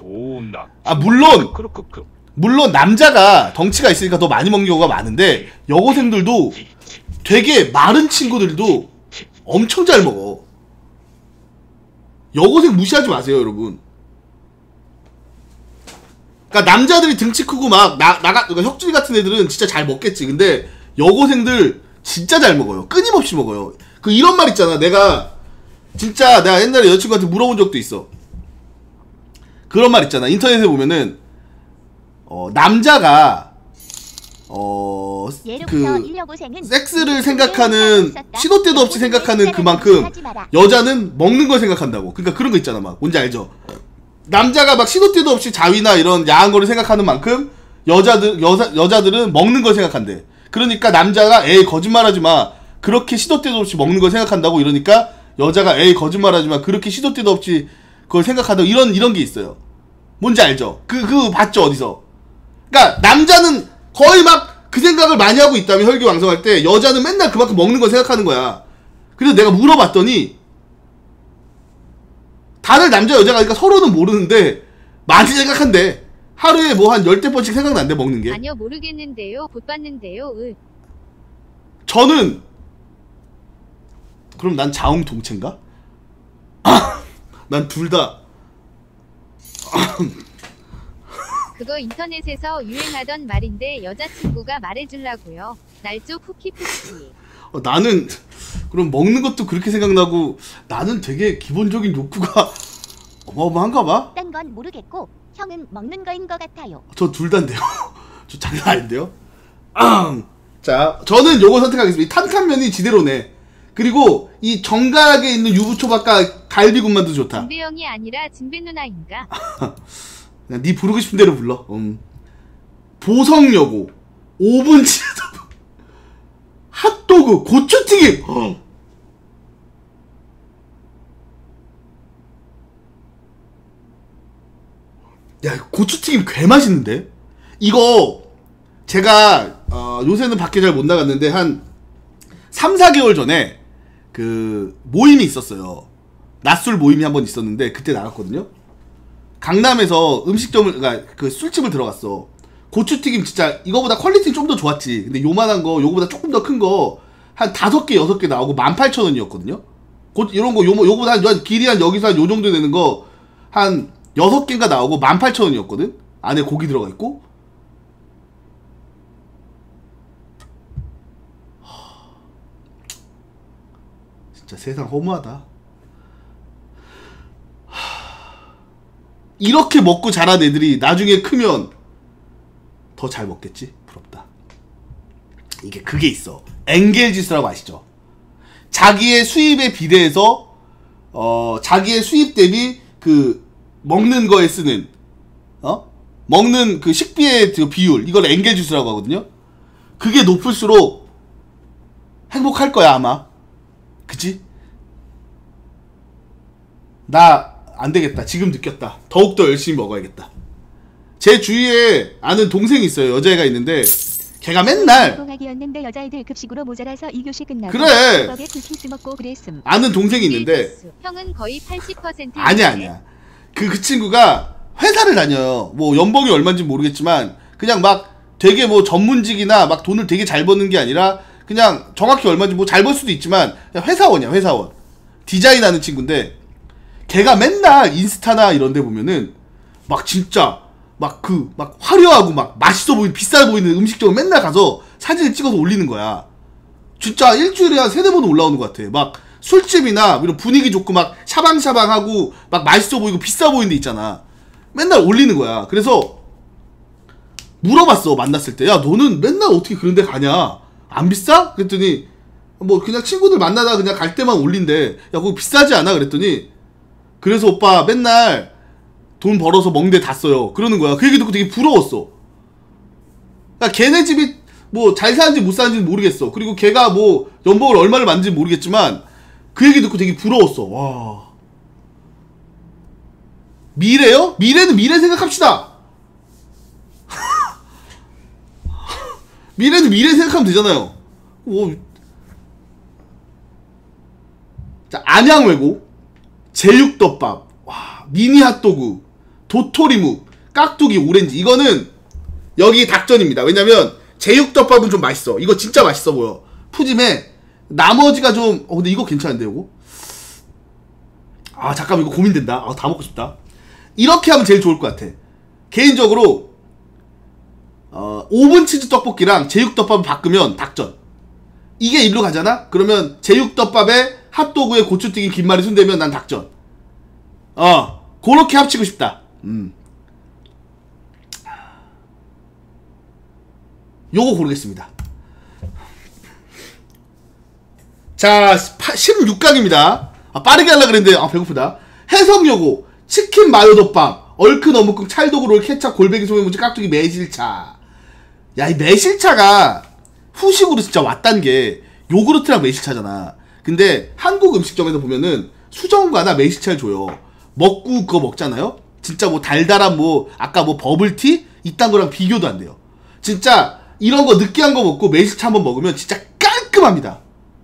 물론 남자가 덩치가 있으니까 더 많이 먹는 경우가 많은데 여고생들도 되게 마른 친구들도 엄청 잘 먹어. 여고생 무시하지 마세요 여러분. 그러니까 남자들이 등치 크고 막 그러니까 혁준이 같은 애들은 진짜 잘 먹겠지. 근데 여고생들 진짜 잘 먹어요. 끊임없이 먹어요. 이런 말 있잖아. 내가 옛날에 여자친구한테 물어본 적도 있어. 그런 말 있잖아. 인터넷에 보면은 남자가 섹스를 생각하는 시도 때도 없이 생각하는 그만큼 여자는 먹는 걸 생각한다고. 그러니까 그런 거 있잖아. 막 뭔지 알죠? 남자가 막 시도 때도 없이 자위나 이런 야한 거를 생각하는 만큼 여자들은 먹는 걸 생각한대. 그러니까 남자가 에이 거짓말하지 마. 그렇게 시도 때도 없이 먹는 걸 생각한다고. 이러니까 여자가 에이 거짓말하지 마. 그렇게 시도 때도 없이 그걸 생각한다고. 이런 게 있어요. 뭔지 알죠? 그거 봤죠 어디서? 그러니까 남자는 거의 막 그 생각을 많이 하고 있다면 혈기왕성할 때 여자는 맨날 그만큼 먹는 걸 생각하는 거야. 그래서 내가 물어봤더니 다들 남자 여자가 그러니까 서로는 모르는데 많이 생각한대. 하루에 뭐 한 10대번씩 생각난대 먹는 게. 아니요 모르겠는데요. 못 봤는데요. 저는 그럼 난 자웅동체인가? 난 둘 다 그거 인터넷에서 유행하던 말인데 여자친구가 말해주려고요. 날조 푸키푸키. 나는 그럼 먹는 것도 그렇게 생각나고 나는 되게 기본적인 욕구가 어마어마한가 봐. 딴 건 모르겠고 형은 먹는 거인 것 같아요. 저 둘 다인데요. 저 장난 아닌데요. 자, 저는 요거 선택하겠습니다. 이 탄탄면이 지대로네. 그리고 이 정갈하게 있는 유부초밥과 갈비국만도 좋다. 진배영이 아니라 진배 누나인가? 그냥 네 부르고 싶은 대로 불러. 보성여고 오븐 치즈 핫도그 고추튀김. 야, 고추튀김 꽤 맛있는데? 이거 제가 요새는 밖에 잘 못 나갔는데 한 3, 4개월 전에 그 모임이 있었어요. 낮술 모임이 한번 있었는데 그때 나갔거든요. 강남에서 음식점을, 그러니까 그 술집을 들어갔어. 고추튀김 진짜 이거보다 퀄리티는 좀 더 좋았지. 근데 요만한 거, 요거보다 조금 더 큰 거 한 5개, 6개 나오고 18,000원이었거든요. 이런 거 요거보다 한 길이 한 여기서 한 요 정도 되는 거 한 6개인가 나오고 18,000원이었거든. 안에 고기 들어가 있고. 진짜 세상 허무하다. 이렇게 먹고 자란 애들이 나중에 크면 더 잘 먹겠지? 부럽다. 이게 그게 있어. 엔겔지수라고 아시죠? 자기의 수입에 비례해서 자기의 수입 대비 그 먹는 거에 쓰는 먹는 그 식비의 그 비율, 이걸 엔겔지수라고 하거든요. 그게 높을수록 행복할 거야 아마. 그치? 나 안되겠다. 지금 느꼈다. 더욱더 열심히 먹어야겠다. 제 주위에 아는 동생이 있어요. 여자애가 있는데 걔가 맨날 공학이었는데 여자애들 급식으로 모자라서 2교시 끝나고 그래. 밥에 쿠키스 먹고 그랬음. 아는 동생이 있는데 형은 거의 80%. 아니야. 그 친구가 회사를 다녀요. 뭐 연봉이 얼마인지 모르겠지만 그냥 막 되게 뭐 전문직이나 막 돈을 되게 잘 버는 게 아니라 그냥 정확히 얼마인지 뭐 잘 벌 수도 있지만 그냥 회사원이야. 회사원. 디자인하는 친구인데 걔가 맨날 인스타나 이런 데 보면은 막 진짜 막 화려하고 막 맛있어 보이는 비싸 보이는 음식점을 맨날 가서 사진을 찍어서 올리는 거야. 진짜 일주일에 한 3-4번 올라오는 것 같아. 막 술집이나 이런 분위기 좋고 막 샤방샤방하고 막 맛있어 보이고 비싸 보이는 데 있잖아. 맨날 올리는 거야. 그래서 물어봤어. 만났을 때. 야, 너는 맨날 어떻게 그런 데 가냐? 안 비싸? 그랬더니 뭐 그냥 친구들 만나다 그냥 갈 때만 올린대. 야, 그거 비싸지 않아? 그랬더니 그래서 오빠 맨날 돈 벌어서 먹는 데 다 써요. 그러는 거야. 그 얘기 듣고 되게 부러웠어. 그러니까 걔네 집이 뭐 잘 사는지 못 사는지는 모르겠어. 그리고 걔가 뭐 연봉을 얼마를 받는지 모르겠지만 그 얘기 듣고 되게 부러웠어. 와. 미래요? 미래는 미래 생각합시다. 미래는 미래 생각하면 되잖아요. 오. 자, 안양외고 제육덮밥, 와, 미니 핫도그, 도토리묵, 깍두기, 오렌지. 이거는 여기 닭전입니다. 왜냐면 제육덮밥은 좀 맛있어. 이거 진짜 맛있어 보여. 푸짐해. 나머지가 좀 근데 이거 괜찮은데 이거? 아 잠깐만 이거 고민된다. 다 먹고 싶다. 이렇게 하면 제일 좋을 것 같아. 개인적으로 오븐 치즈 떡볶이랑 제육덮밥을 바꾸면 닭전. 이게 일로 가잖아? 그러면 제육덮밥에 핫도그에 고추튀김 김말이 순대면 난 닭전. 그렇게 합치고 싶다. 요거 고르겠습니다. 자, 16강입니다. 빠르게 하려고 그랬는데 배고프다. 해성여고 치킨 마요덮밥, 얼큰 어묵국, 찰도그롤, 케찹, 골뱅이, 소매무치, 깍두기, 매실차. 야, 이 매실차가 후식으로 진짜 왔단 게 요구르트랑 매실차잖아. 근데 한국 음식점에서 보면은 수정과나 매실차를 줘요. 먹고 그거 먹잖아요? 진짜 뭐 달달한 뭐 아까 뭐 버블티? 이딴 거랑 비교도 안 돼요. 진짜 이런 거 느끼한 거 먹고 매실차 한번 먹으면 진짜 깔끔합니다.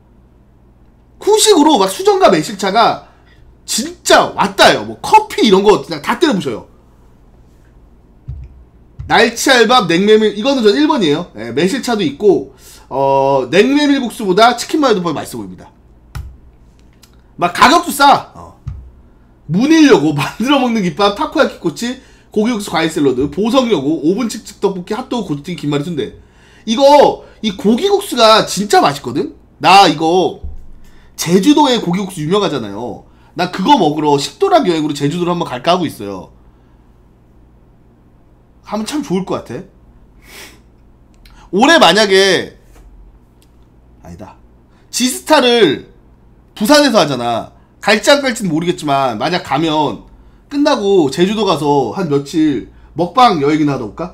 후식으로 막 수정과 매실차가 진짜 왔다요. 뭐 커피 이런 거 그냥 다 때려 부셔요. 날치알밥, 냉메밀, 이거는 전 1번이에요. 네, 매실차도 있고 냉메밀국수보다 치킨 마요덮밥이 맛있어 보입니다. 막 가격도 싸. 문일여고 만들어 먹는 김밥, 타코야키 꼬치, 고기국수 과일 샐러드, 보성여고, 오븐 칙칙 떡볶이, 핫도그, 고추튀김, 김말이 순대. 이거 이 고기국수가 진짜 맛있거든. 나 이거 제주도에 고기국수 유명하잖아요. 나 그거 먹으러 식도락 여행으로 제주도를 한번 갈까 하고 있어요. 하면 참 좋을 것 같아. 올해 만약에 아니다, 지스타를 부산에서 하잖아. 갈지 안 갈지는 모르겠지만 만약 가면 끝나고 제주도 가서 한 며칠 먹방 여행이나 하다 올까?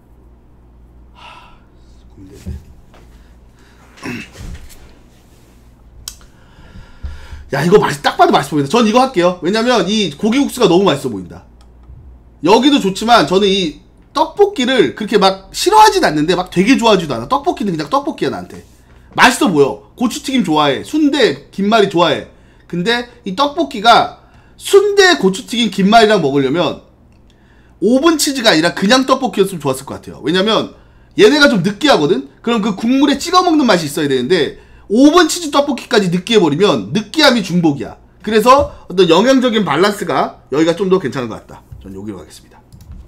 야, 이거 딱 봐도 맛있어 보인다. 전 이거 할게요. 왜냐면 이 고기국수가 너무 맛있어 보인다. 여기도 좋지만 저는 이 떡볶이를 그렇게 막 싫어하진 않는데 막 되게 좋아하지도 않아. 떡볶이는 그냥 떡볶이야 나한테. 맛있어 보여. 고추튀김 좋아해. 순대, 김말이 좋아해. 근데 이 떡볶이가 순대, 고추튀김, 김말이랑 먹으려면 오븐 치즈가 아니라 그냥 떡볶이였으면 좋았을 것 같아요. 왜냐면 얘네가 좀 느끼하거든? 그럼 그 국물에 찍어 먹는 맛이 있어야 되는데 오븐 치즈 떡볶이까지 느끼해버리면 느끼함이 중복이야. 그래서 어떤 영양적인 밸런스가 여기가 좀 더 괜찮은 것 같다. 전 여기로 가겠습니다.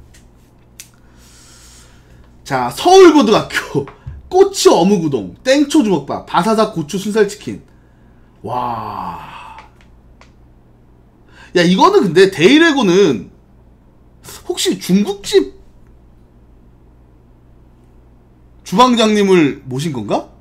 자, 서울고등학교 꼬치 어묵우동, 땡초 주먹밥, 바사삭 고추 순살치킨. 와, 야, 이거는 근데 데이레고는 혹시 중국집 주방장님을 모신 건가?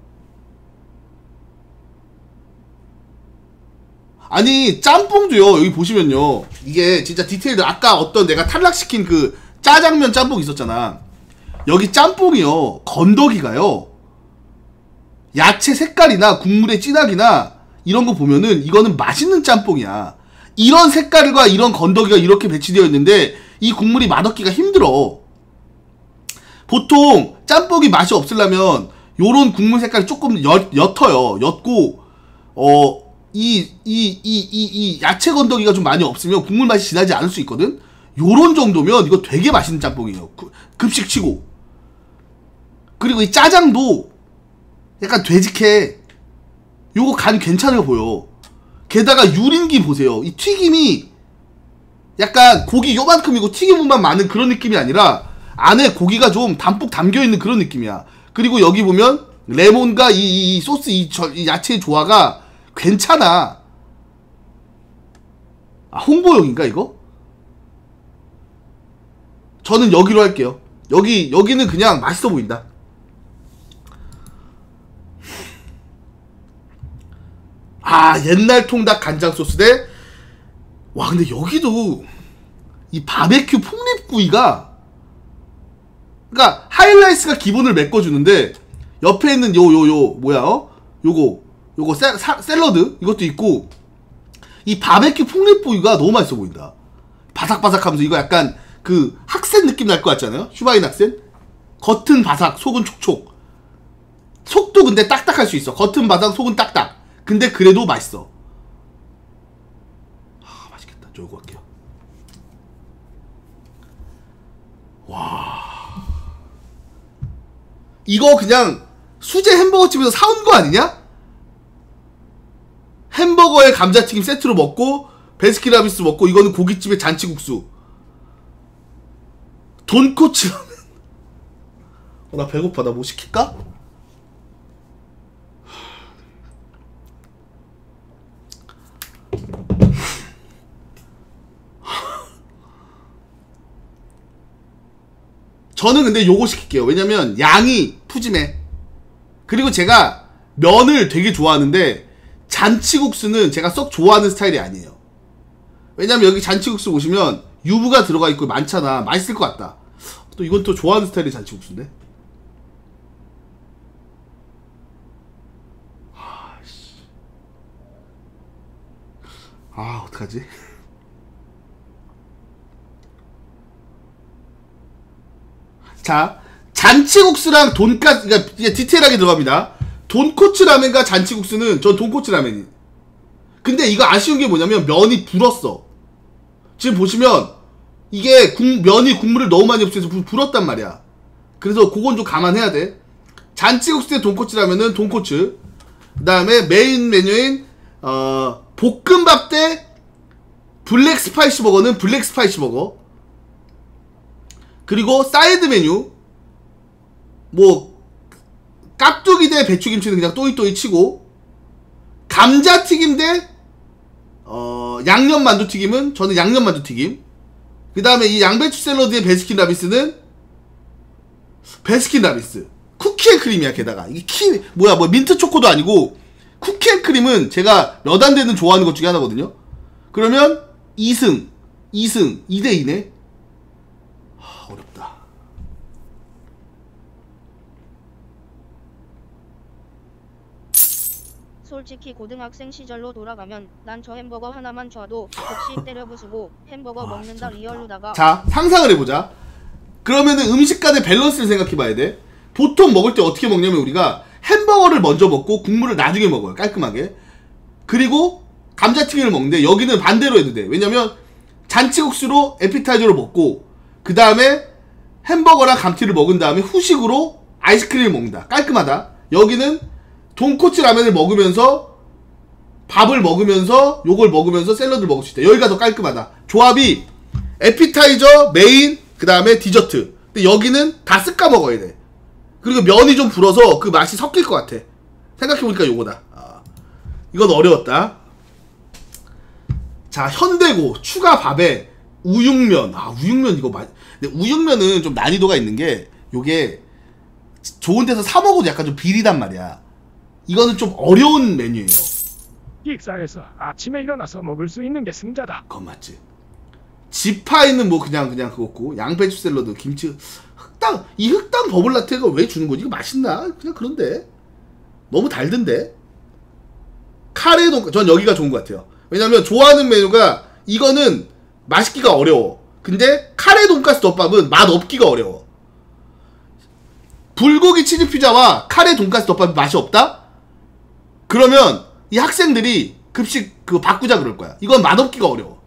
아니, 짬뽕도요. 여기 보시면요, 이게 진짜 디테일들, 아까 어떤 내가 탈락시킨 그 짜장면 짬뽕 있었잖아. 여기 짬뽕이요, 건더기가요, 야채 색깔이나 국물의 진하기나 이런 거 보면은 이거는 맛있는 짬뽕이야. 이런 색깔과 이런 건더기가 이렇게 배치되어 있는데 이 국물이 맛없기가 힘들어. 보통 짬뽕이 맛이 없으려면 요런 국물 색깔이 조금 옅어요. 옅고 이 야채 건더기가 좀 많이 없으면 국물 맛이 진하지 않을 수 있거든. 요런 정도면 이거 되게 맛있는 짬뽕이에요. 급식치고. 그리고 이 짜장도 약간 되직해. 요거 간 괜찮아 보여. 게다가 유린기 보세요. 이 튀김이 약간 고기 요만큼이고 튀김물만 많은 그런 느낌이 아니라 안에 고기가 좀 담뿍 담겨있는 그런 느낌이야. 그리고 여기 보면 레몬과 이 소스, 이 야채의 조화가 괜찮아. 아, 홍보용인가 이거? 저는 여기로 할게요. 여기는 그냥 맛있어 보인다. 아, 옛날 통닭 간장 소스 대, 와, 근데 여기도 이 바베큐 폭립구이가, 그러니까 하이라이스가 기본을 메꿔주는데 옆에 있는 뭐야, 요거 샐러드 이것도 있고, 이 바베큐 폭립구이가 너무 맛있어 보인다. 바삭바삭하면서 이거 약간 그 학생 느낌 날 것 같잖아요. 슈바인 학생. 겉은 바삭, 속은 촉촉. 속도 근데 딱딱할 수 있어. 겉은 바삭, 속은 딱딱. 근데 그래도 맛있어. 아, 맛있겠다. 저 이거 할게요. 와, 이거 그냥 수제 햄버거집에서 사온 거 아니냐? 햄버거에 감자튀김 세트로 먹고 베스킨라빈스 먹고 이거는 고깃집의 잔치국수. 돈코츠라면. 나 배고파. 나 뭐 시킬까? 저는 근데 요거 시킬게요. 왜냐면 양이 푸짐해. 그리고 제가 면을 되게 좋아하는데 잔치국수는 제가 썩 좋아하는 스타일이 아니에요. 왜냐면 여기 잔치국수 보시면 유부가 들어가 있고 많잖아. 맛있을 것 같다. 또 이건 또 좋아하는 스타일의 잔치국수인데. 아, 어떡하지? 자, 잔치국수랑 돈까스, 그러니까 이게 디테일하게 들어갑니다. 돈코츠 라면과 잔치국수는 전 돈코츠 라면이. 근데 이거 아쉬운 게 뭐냐면 면이 불었어. 지금 보시면 이게 면이 국물을 너무 많이 흡수해서 불었단 말이야. 그래서 그건 좀 감안해야 돼. 잔치국수 대 돈코츠 라면은 돈코츠. 그 다음에 메인 메뉴인 볶음밥 대 블랙 스파이시 버거는 블랙 스파이시 버거. 그리고 사이드 메뉴 뭐 깍두기 대 배추김치는 그냥 또이또이 치고, 감자튀김 대 양념만두튀김은 저는 양념만두튀김, 그 다음에 이 양배추 샐러드의 베스킨라빈스는 베스킨라빈스 쿠키앤크림이야. 게다가 이게 뭐 민트 초코도 아니고 쿠키앤크림은 제가 몇 안 되는 좋아하는 것 중에 하나거든요. 그러면 2승 2대2네. 어렵다. 솔직히 고등학생 시절로 돌아가면 난 저 햄버거 하나만 줘도 급식 때려 부수고 햄버거 먹는다 리얼로다가. 자, 상상을 해보자. 그러면은 음식 간의 밸런스를 생각해봐야 돼. 보통 먹을 때 어떻게 먹냐면 우리가 햄버거를 먼저 먹고 국물을 나중에 먹어요. 깔끔하게. 그리고 감자튀김을 먹는데 여기는 반대로 해도 돼. 왜냐면 잔치국수로 에피타이저로 먹고 그 다음에 햄버거랑 감튀를 먹은 다음에 후식으로 아이스크림을 먹는다. 깔끔하다. 여기는 돈코츠 라면을 먹으면서 밥을 먹으면서 요걸 먹으면서 샐러드를 먹을 수 있다. 여기가 더 깔끔하다. 조합이 에피타이저, 메인, 그 다음에 디저트. 근데 여기는 다 쓱까 먹어야 돼. 그리고 면이 좀 불어서 그 맛이 섞일 것 같아. 생각해보니까 요거다. 이건 어려웠다. 자, 현대고 추가 밥에 우육면. 우육면 이거 근데 우육면은 좀 난이도가 있는 게 요게 좋은 데서 사 먹어도 약간 좀 비리단 말이야. 이거는 좀 어려운 메뉴예요. 기숙사에서 아침에 일어나서 먹을 수 있는 게 승자다. 그건 맞지. 지파이는 뭐 그냥 그거고, 양배추 샐러드, 김치, 이 흑당 버블라테가 왜 주는 거지? 이거 맛있나? 그냥 그런데 너무 달던데. 카레 돈까스, 전 여기가 좋은 것 같아요. 왜냐면 좋아하는 메뉴가 이거는 맛있기가 어려워. 근데 카레 돈까스 덮밥은 맛 없기가 어려워. 불고기 치즈 피자와 카레 돈까스 덮밥이 맛이 없다? 그러면 이 학생들이 급식 그거 바꾸자 그럴 거야. 이건 맛없기가 어려워.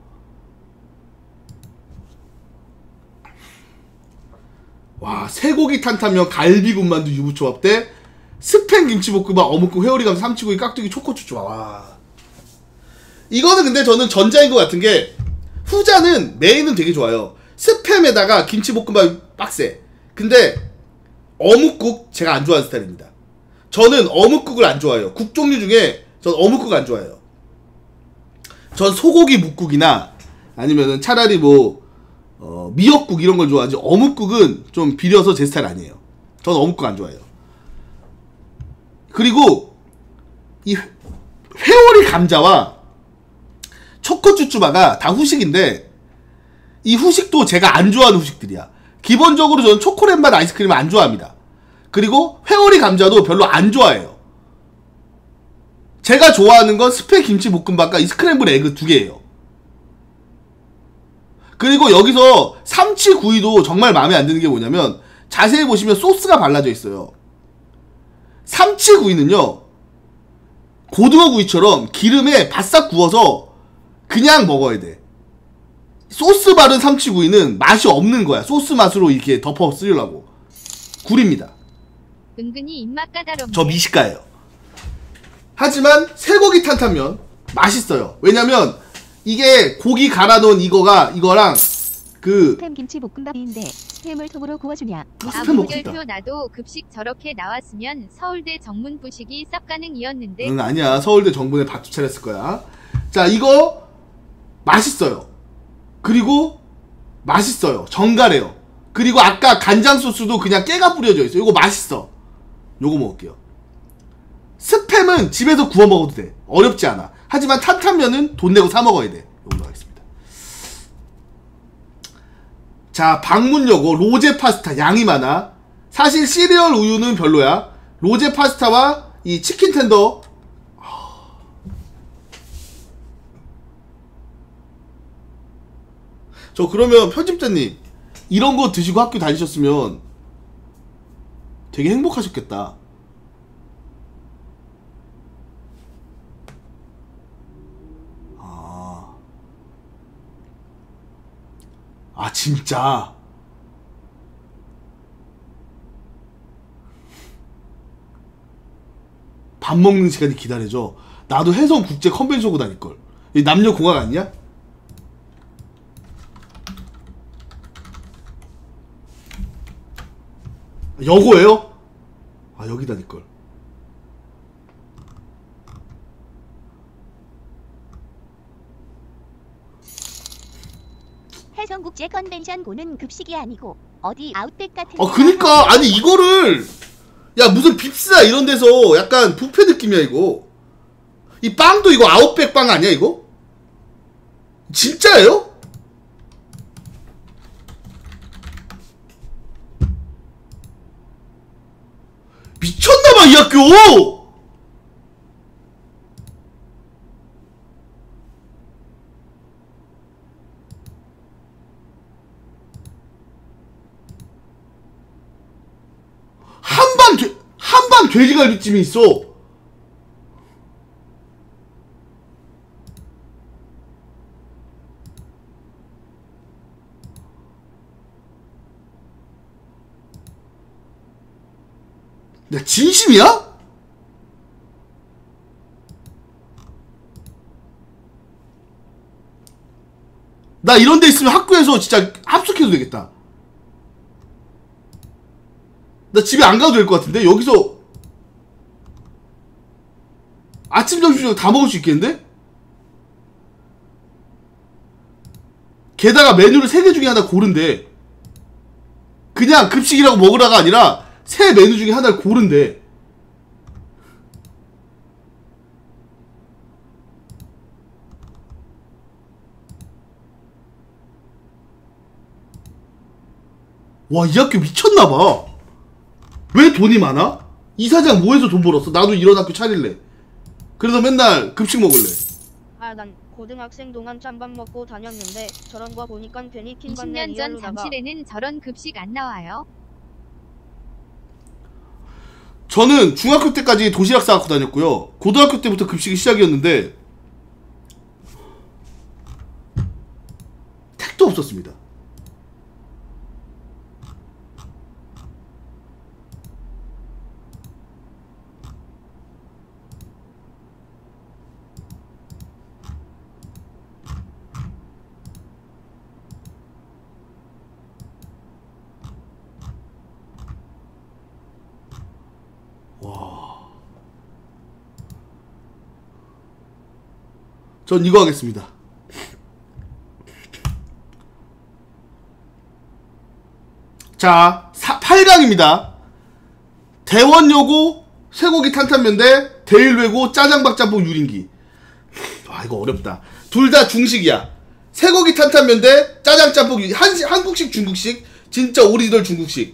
와, 쇠고기 탄탄면, 갈비군만두, 유부초밥 대 스팸 김치볶음밥, 어묵국, 회오리감, 삼치구이, 깍두기, 초코추추. 와, 이거는 근데 저는 전자인 것 같은 게, 후자는 메인은 되게 좋아요. 스팸에다가 김치볶음밥 빡세. 근데 어묵국 제가 안 좋아하는 스타일입니다. 저는 어묵국을 안 좋아해요. 국 종류 중에 전 어묵국 안 좋아해요. 전 소고기 묵국이나 아니면은 차라리 뭐 미역국 이런 걸 좋아하지, 어묵국은 좀 비려서 제 스타일 아니에요. 전 어묵국 안 좋아해요. 그리고 이 회오리 감자와 초코쭈쭈바가 다 후식인데, 이 후식도 제가 안 좋아하는 후식들이야. 기본적으로 저는 초콜릿 맛 아이스크림을 안 좋아합니다. 그리고 회오리 감자도 별로 안 좋아해요. 제가 좋아하는 건 스팸 김치볶음밥과 이 스크램블 에그 2개예요. 그리고 여기서 삼치구이도 정말 마음에 안 드는 게 뭐냐면, 자세히 보시면 소스가 발라져 있어요. 삼치구이는요, 고등어구이처럼 기름에 바싹 구워서 그냥 먹어야 돼. 소스 바른 삼치구이는 맛이 없는 거야. 소스 맛으로 이렇게 덮어 쓰려고. 구립니다. 은근히 입맛 까다롭네. 저 미식가예요. 하지만 쇠고기 탄탄면 맛있어요. 왜냐면 이게 고기 갈아놓은 이거랑 그 스팸 김치볶음밥인데 스팸을 통으로 구워주냐? 스팸 먹고 싶다. 물결표 나도 급식 저렇게 나왔으면 서울대 정문 부식이 쌉가능이었는데. 응, 아니야. 서울대 정문에 밥집 차렸을 거야. 자, 이거 맛있어요. 그리고 맛있어요. 정갈해요. 그리고 아까 간장 소스도 그냥 깨가 뿌려져 있어요. 이거 맛있어. 요거 먹을게요. 스팸은 집에서 구워 먹어도 돼. 어렵지 않아. 하지만 탄탄면은 돈 내고 사 먹어야 돼. 요걸로 하겠습니다. 자, 방문여고 로제 파스타 양이 많아. 사실 시리얼 우유는 별로야. 로제 파스타와 이 치킨 텐더. 저 그러면 편집자님, 이런 거 드시고 학교 다니셨으면 되게 행복하셨겠다. 진짜. 밥 먹는 시간이 기다려져. 나도 해성 국제 컨벤션 오고 다닐걸. 이 남녀 공학 아니야? 여고예요? 아 여기다 니걸. 해성국제 컨벤션고는 급식이 아니고 어디 아웃백 같은. 그니까 아니 이거를 야 무슨 빕스나 이런 데서 약간 뷔페 느낌이야 이거. 이 빵도 이거 아웃백 빵 아니야 이거? 진짜예요? 미쳤나봐 이 학교! 한반 돼지갈비찜이 있어. 야 진심이야? 나 이런 데 있으면 학교에서 진짜 합숙해도 되겠다. 나 집에 안 가도 될 것 같은데? 여기서 아침, 점심, 저녁 다 먹을 수 있겠는데? 게다가 메뉴를 3개 중에 하나 고른대. 그냥 급식이라고 먹으라가 아니라 새 메뉴 중에 하나를 고른대. 와, 이 학교 미쳤나봐. 왜 돈이 많아? 이 사장 뭐해서 돈 벌었어? 나도 이런 학교 차릴래. 그래서 맨날 급식 먹을래. 아, 난 고등학생 동안 짬밥 먹고 다녔는데 저런 거 보니까 괜히 킹받네. 20년 전 리얼로다가. 잠실에는 저런 급식 안 나와요. 저는 중학교 때까지 도시락 싸갖고 다녔고요. 고등학교 때부터 급식이 시작이었는데 택도 없었습니다. 전 이거 하겠습니다. 자, 8강입니다. 대원여고 쇠고기 탄탄면 대 대일외고 짜장박짬뽕 유린기. 아, 이거 어렵다. 둘 다 중식이야. 쇠고기 탄탄면 대 짜장짬뽕 유린기. 한국식 중국식. 진짜 오리지널 중국식.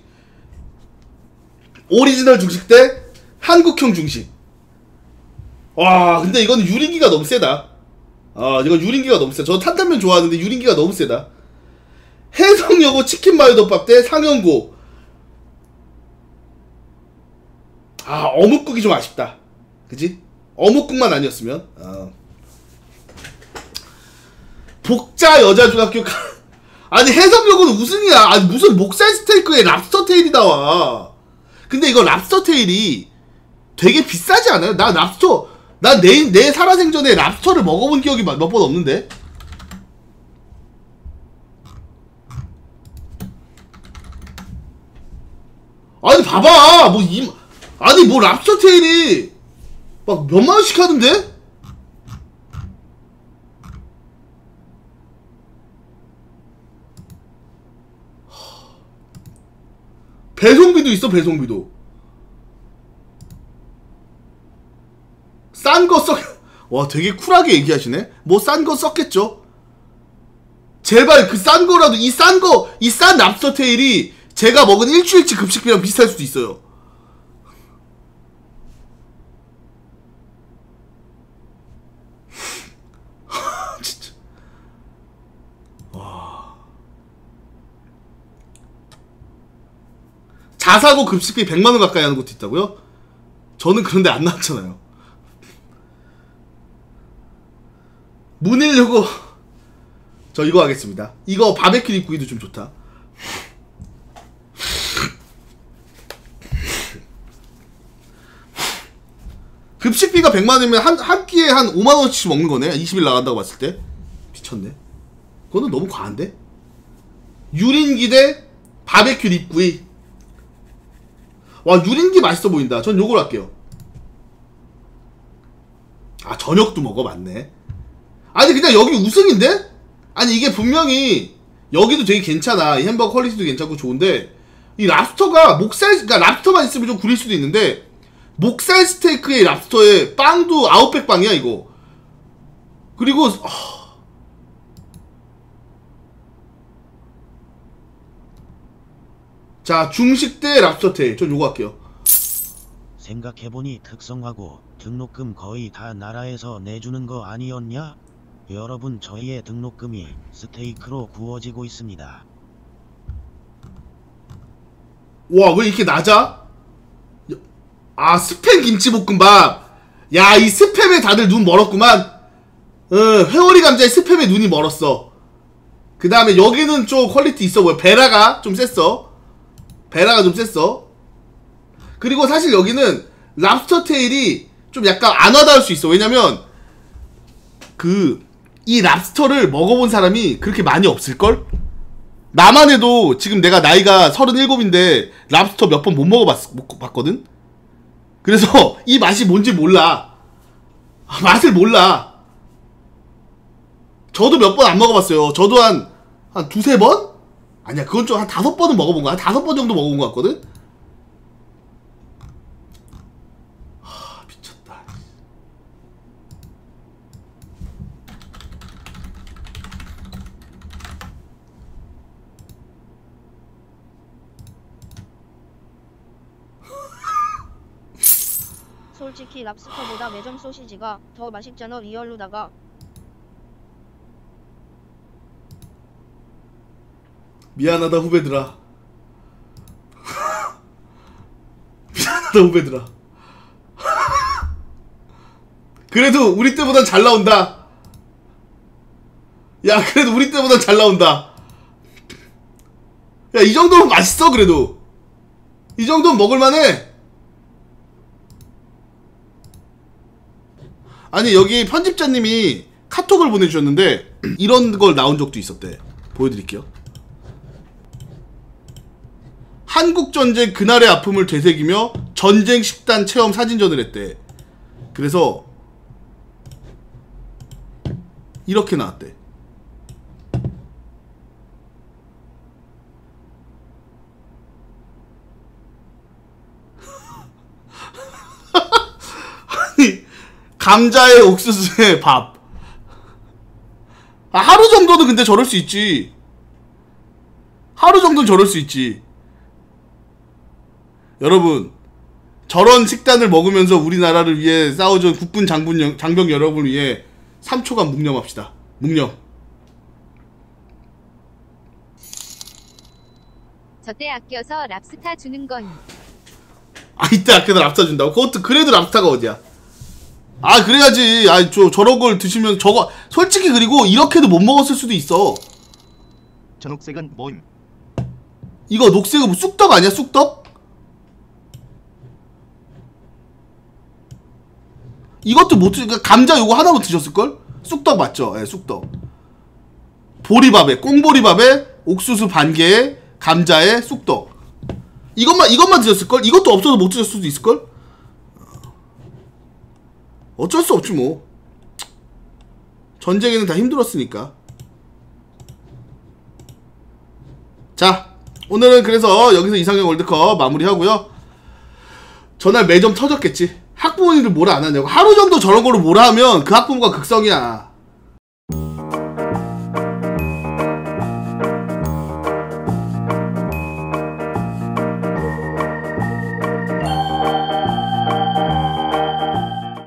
오리지널 중식 대 한국형 중식. 와, 근데 이거는 유린기가 너무 세다. 이건 유린기가 너무 세. 저 탄탄면 좋아하는데 유린기가 너무 세다. 해성여고 치킨 마요덮밥 대 상영고. 어묵국이 좀 아쉽다. 그치? 어묵국만 아니었으면. 복자 여자중학교. 아니, 해성여고는 우승이야. 아니, 무슨 목살 스테이크에 랍스터 테일이 나와. 근데 이거 랍스터 테일이 되게 비싸지 않아요? 나 랍스터, 나 내 살아생전에 랍스터를 먹어본 기억이 몇 번 없는데? 아니, 봐봐! 아니, 뭐 랍스터 테일이 막 몇만원씩 하던데? 배송비도 있어, 배송비도. 싼 거 와, 되게 쿨하게 얘기하시네? 뭐 싼 거 썼겠죠? 제발 그 싼 거라도, 이 싼 랍스터 테일이 제가 먹은 일주일치 급식비랑 비슷할 수도 있어요. 진짜. 와. 자사고 급식비 100만원 가까이 하는 것도 있다고요? 저는 그런데 안 나왔잖아요. 문일여고. 저 이거 하겠습니다. 이거 바베큐 립구이도 좀 좋다. 급식비가 100만원이면 한 끼에 한 5만원씩 먹는 거네. 20일 나간다고 봤을 때. 미쳤네. 그거는 너무 과한데? 유린기 대 바베큐 립구이. 와 유린기 맛있어 보인다. 전 요걸 할게요. 아 저녁도 먹어. 맞네. 아니 그냥 여기 우승인데? 아니 이게 분명히 여기도 되게 괜찮아. 이 햄버거 퀄리티도 괜찮고 좋은데 이 랍스터가 목살, 그러니까 랍스터만 있으면 좀 구릴 수도 있는데 목살 스테이크의 랍스터에 빵도 아웃백 빵이야 이거. 그리고 자 중식 대 랍스터 테일. 전 요거 할게요. 생각해보니 특성화고 등록금 거의 다 나라에서 내주는 거 아니었냐? 여러분 저희의 등록금이 스테이크로 구워지고 있습니다. 와 왜 이렇게 낮아? 아 스팸 김치볶음밥. 야 이 스팸에 다들 눈 멀었구만. 회오리 감자에 스팸에 눈이 멀었어. 그 다음에 여기는 좀 퀄리티 있어 보여. 베라가 좀 셌어. 베라가 좀 셌어. 그리고 사실 여기는 랍스터 테일이 좀 약간 안 와닿을 수 있어. 왜냐면 이 랍스터를 먹어본 사람이 그렇게 많이 없을걸? 나만 해도 지금 내가 나이가 37인데 랍스터 몇 번 못 먹어봤거든? 그래서 이 맛이 뭔지 몰라. 맛을 몰라. 저도 몇 번 안 먹어봤어요. 저도 한 두세 번? 아니야 그건 좀 한 5번은 먹어본 거야. 한 5번 정도 먹어본 거 같거든? 미쳤다. 솔직히 랍스터보다 매점 소시지가 더 맛있잖아 리얼루다가. 미안하다 후배들아. 미안하다 후배들아. 그래도 우리 때보단 잘 나온다. 야 그래도 우리 때보단 잘 나온다. 야 이 정도면 맛있어. 그래도 이 정도면 먹을만해. 아니 여기 편집자님이 카톡을 보내주셨는데 이런 걸 나온 적도 있었대. 보여드릴게요. 한국전쟁 그날의 아픔을 되새기며 전쟁 식단 체험 사진전을 했대. 그래서 이렇게 나왔대. 아니 감자에 옥수수에 밥. 하루 정도는 근데 저럴 수 있지. 하루 정도는 저럴 수 있지. 여러분 저런 식단을 먹으면서 우리나라를 위해 싸워준 국군 장병 여러분을 위해 3초간 묵념합시다. 묵념. 저때 아껴서 랍스타 주는 거임. 아 이때 아껴서 랍스타 준다고? 그것도 그래도 랍스타가 어디야? 아 그래야지. 아 저런 걸 드시면 저거 솔직히 그리고 이렇게도 못 먹었을 수도 있어. 저 녹색은 뭐임? 이거 녹색은 뭐 쑥떡 아니야? 쑥떡? 이것도 못 드니까 감자 요거 하나만 드셨을걸? 쑥떡 맞죠? 예, 쑥떡. 보리밥에 꽁보리밥에 옥수수 반 개에 감자에 쑥떡. 이것만 드셨을걸? 이것도 없어도 못 드셨을 수도 있을걸? 어쩔 수 없지 뭐. 전쟁에는 다 힘들었으니까. 자 오늘은 그래서 여기서 이상형 월드컵 마무리하고요. 전날 매점 터졌겠지. 학부모님들 뭐라 안 하냐고. 하루 정도 저런 거로 뭐라 하면 그 학부모가 극성이야.